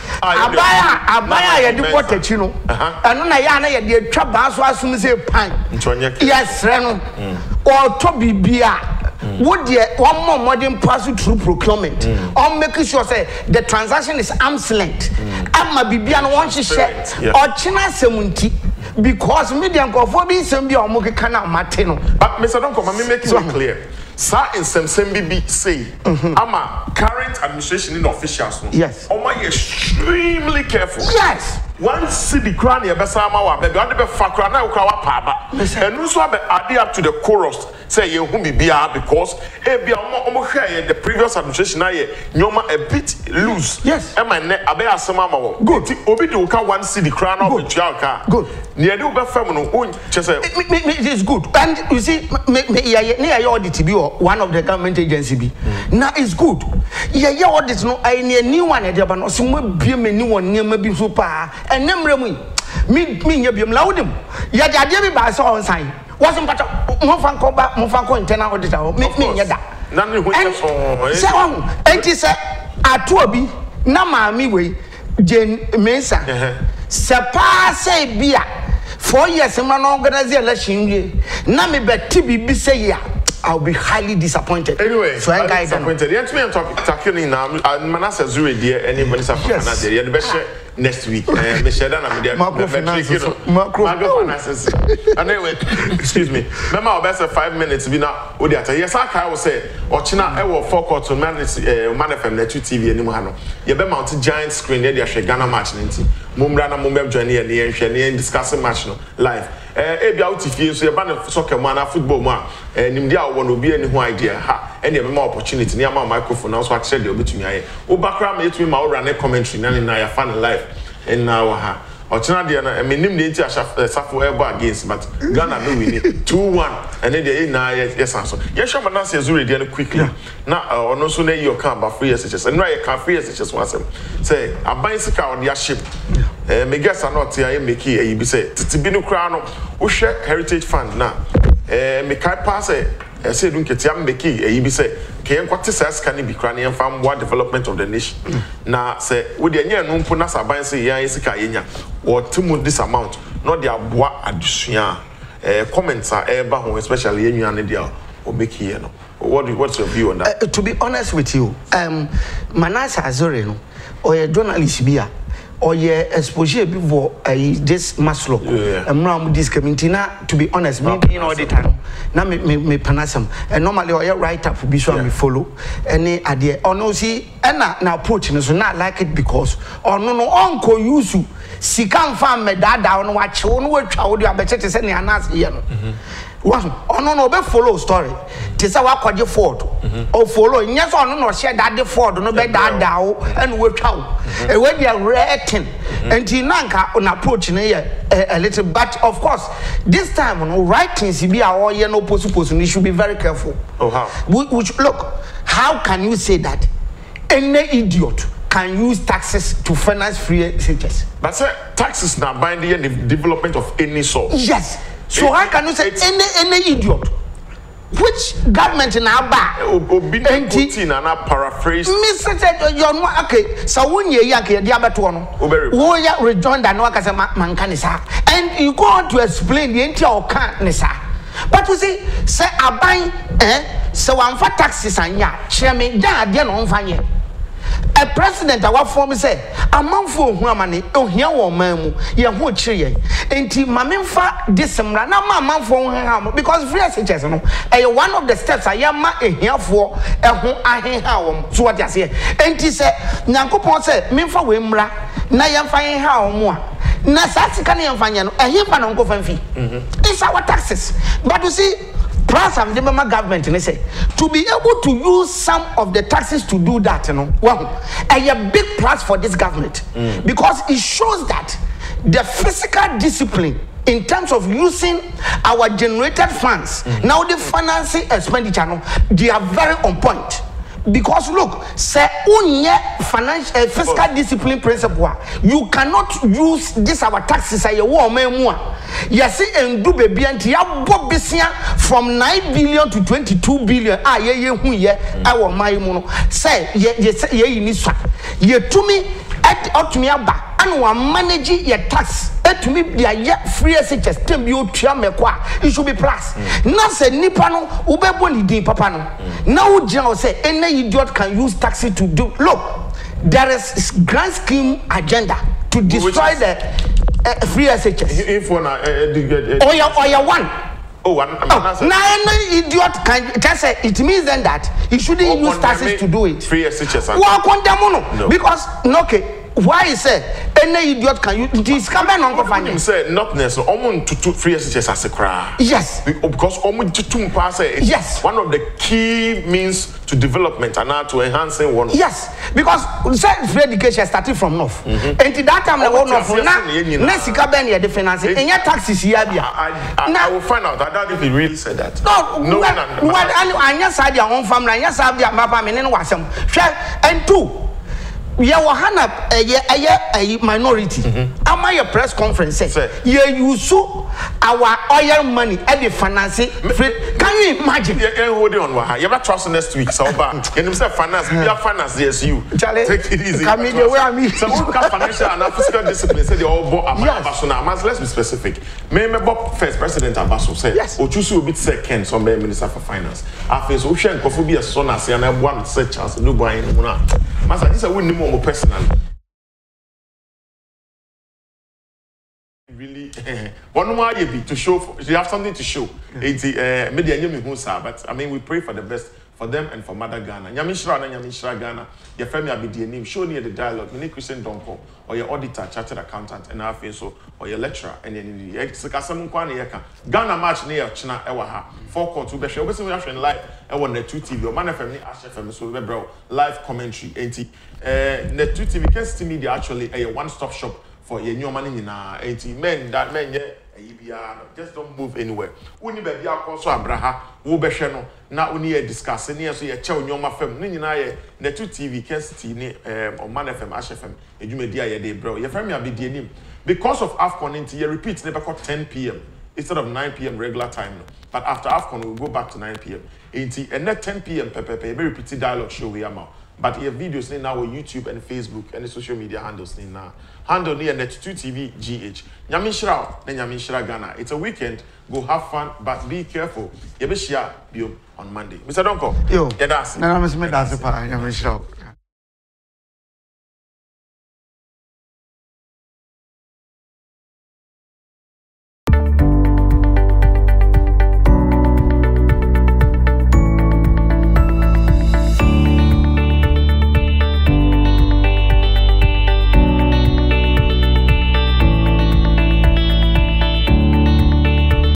abaya abaya ye de potachi no eno na ya na ye de atwa ba so asum say pan yes re no o to bibia what the one more modern pass through procurement on making sure say the transaction is arm's length ama bibia no one share or china semunti because media go be sem bia omo keka na mate no but Mister Donko ma me make it clear sir in some sem B say ama current administration in officials no yes omo extremely careful yes one city crown ya besa ma wa baby on be fa crown na ukra wa pa ba enu so be ade up to the chorus say ye hu bibia because e bia omo omo hwe the previous administration na ye nyoma a bit loose yes e man abe asema ma wo good obi de uka one city crown na obetua uka good ne ade ube fam no on chese it is good and you see me ye ne ye audit bi or one of the government agency bi na is good ye ye audit no ai ne new one e de ba no so mo bie me ni won ne ma bi so pa enemre mu mi mi nya biem la wodim ya de ade bi ba so on sign wasn't pata mo fan ko ba mo fan ko internal auditor mi mi nya da na ne ho ye so se on enti se ato obi na ma mi we Jane Mensa se pa se bia four years man organize election we na me beti bibi say ya I'll be highly disappointed. Anyway, so I am disappointed. Yet me talk talking now. Manasa Zuri dear any minister for finance. You the best next week. Eh, me share that na me dear. Macro finances. Macro finances. Anyway, excuse me. Remember our best five minutes. Be now. Odi ata. Yes, I can say. Ochina e wo four court to man man F M net T V any mo hano. You be mount giant screen there. They share Ghana match ninety. Mumra na mumbe join here. They share. They discussing match no live. Eh, ebi out if you so you ban soccer man na football man. Eh, nimdi a wo no be any who idea ha. Any be more opportunity. Near my microphone now so I said the obetumi aye. Obakra me etumi ma run a commentary na na ya fan live. And now ha. Ochina de na me nim de ti asafo ebo against but Ghana no win two one and then dey na yes answer. Yes sure Manase Zuri de quickly. Na ono so na your can ba free S H S. And na you can free S H S one sem. Say aban sika on their ship. Eh me guess not here make e be say titibi no kra no wo hwe heritage fund na eh me kai pass e say dun ketia make e be say ke enkwate say scan bi kra na yemfa more development of the nation na say wo de anya no mpo na saban say yan sika yenya wo timu this amount no de aboa adusua eh comments are eba ho especially yenua ne dia o make here no what what's your view on that? Uh, to be honest with you, um Manase Azore no or a journalist bia or ye exposure before uh, this Maslow. I'm now this community now. To be honest, me being all the time. Now me me me panasam. And normally or write up be so me follow. Any idea or no see and now now approaching so not like it because or no no uncle use you. Si can find me dad down watch on what child you are better to send the anas here. One oh no no be follow story. Tisa wa kwaje Ford. O follow yes or no no share that the Ford no be that down and we chow. E we dey rating. And tinanka on approach a little but of course this time no writing si be our ye no post post you should be very careful. Oh how? Which look, how can you say that any idiot can use taxes to finance free centers? But say taxes now binding the development of any sort. Yes. So it, how can you say any any idiot? Which government in our back? Obin and I paraphrase. Mister You're not okay. So when you're young, you're diabetic. Who you rejoin that no man can and you go on to explain the entire can't. But you see, say I buy eh so I'm for taxes and ya chairman dad ya no fanye. A president our form say a man for who money oh here one man ye ho chire enti mamemfa disemra na ma man for ham because free S H S no eh one of the steps I am ma ehiafo e ho ahenha wom so what you say enti say nyankopon say memfa we mra na yemfa ahenha wom a na satika na yemfa nya no ehimfa no nkofa mfi it's our taxes but you see plus I'm the government and they say to be able to use some of the taxes to do that, you know, well, a big plus for this government mm. because it shows that the physical discipline in terms of using our generated funds, mm. now the financing expenditure, no, they are very on point. Because look, say unye financial uh, fiscal oh. discipline principle, you cannot use this our taxes as a war memua. Yes, and do baby and ya bobisia from nine billion to twenty-two billion. Ah, ye ye hu ye our my mono. Say ye ye say ye ni swa. Ye to me at out me aba and one manage your tax. To me, they are yet free as it is. Tell you, it should be plus. Now say Nipano, Ubeboni di Papano. Now, General say any idiot can use taxi to do. Look, there is grand scheme agenda to destroy the uh, free S H S. If one, or your or your one. Oh, one. Oh, now any idiot can just say it means then that he shouldn't oh, use taxes to do it. Free S H S. Well, no. Because no, okay. Why is it any idiot can use this campaign on Kofanya say not necessarily omo to free S H S as a cry. Yes, because omo to pass yes, one of the key means to development and now to enhancing one. Yes, because free education started from north. Mm-hmm. And that time the one of na na sika ben ye the finance and your taxes here bia. I will find out. I doubt if he really said that. No, no, what anya side your own family, anya side your mama me no wasem. And two, we are hana a minority. Am I a press conference? You use our oil money at the finance. Can you imagine? You're holding on. You have trust next week. So bad. And himself finance. We have finance. Yes, you. Take it easy. Come in the way I mean. So we have financial and fiscal discipline. Say they all bought Abaso now. Let's be specific. May Bob first President Abaso say. Yes. Ochusu will be second. Some Minister for Finance. After so Ocean Kofu be a son as and I one such as no boy in Muna. Master, this I wouldn't know more personally. Really, one more year to show. For, you have something to show. It's uh, media nyemi hunsa, but I mean we pray for the best for them and for Mother Ghana. Nyamishra na Nyamishra Ghana. Your family abidi name. Show near the dialogue. Many Christian Donko or your auditor, chartered accountant, and half so or your lecturer and then the Sakasamun Kwani Yaka. Ghana match near China Ewaha. Four court to be sure. We are showing live. I want the two T V. Your man family Asha family so we bro live commentary. Eighty. Uh, the two T V can see media actually a one-stop shop. For your new money in our eighty men that men yeah, just don't move anywhere. Uni baby also Abraha, who besheno, now only a discussing here so you chow your ma fem, Nina, the two T V can see or Man F M, Ash F M, and you may dear day, bro. Your family will be dear name. Because of AFCON into your repeats never caught ten P M instead of nine P M regular time. But after AFCON, we'll go back to nine P M And that ten P M Pepe, very repeated dialogue show we are now. But your videos now on YouTube and Facebook and the social media handles now. Handle near Net two T V G H. Nyamishra, then Nyamishra Ghana. It's a weekend. Go have fun, but be careful. You be share on Monday. Mister Donko. Yo. Yeah, that's. No, no, Mister Medasi, Nyamishra.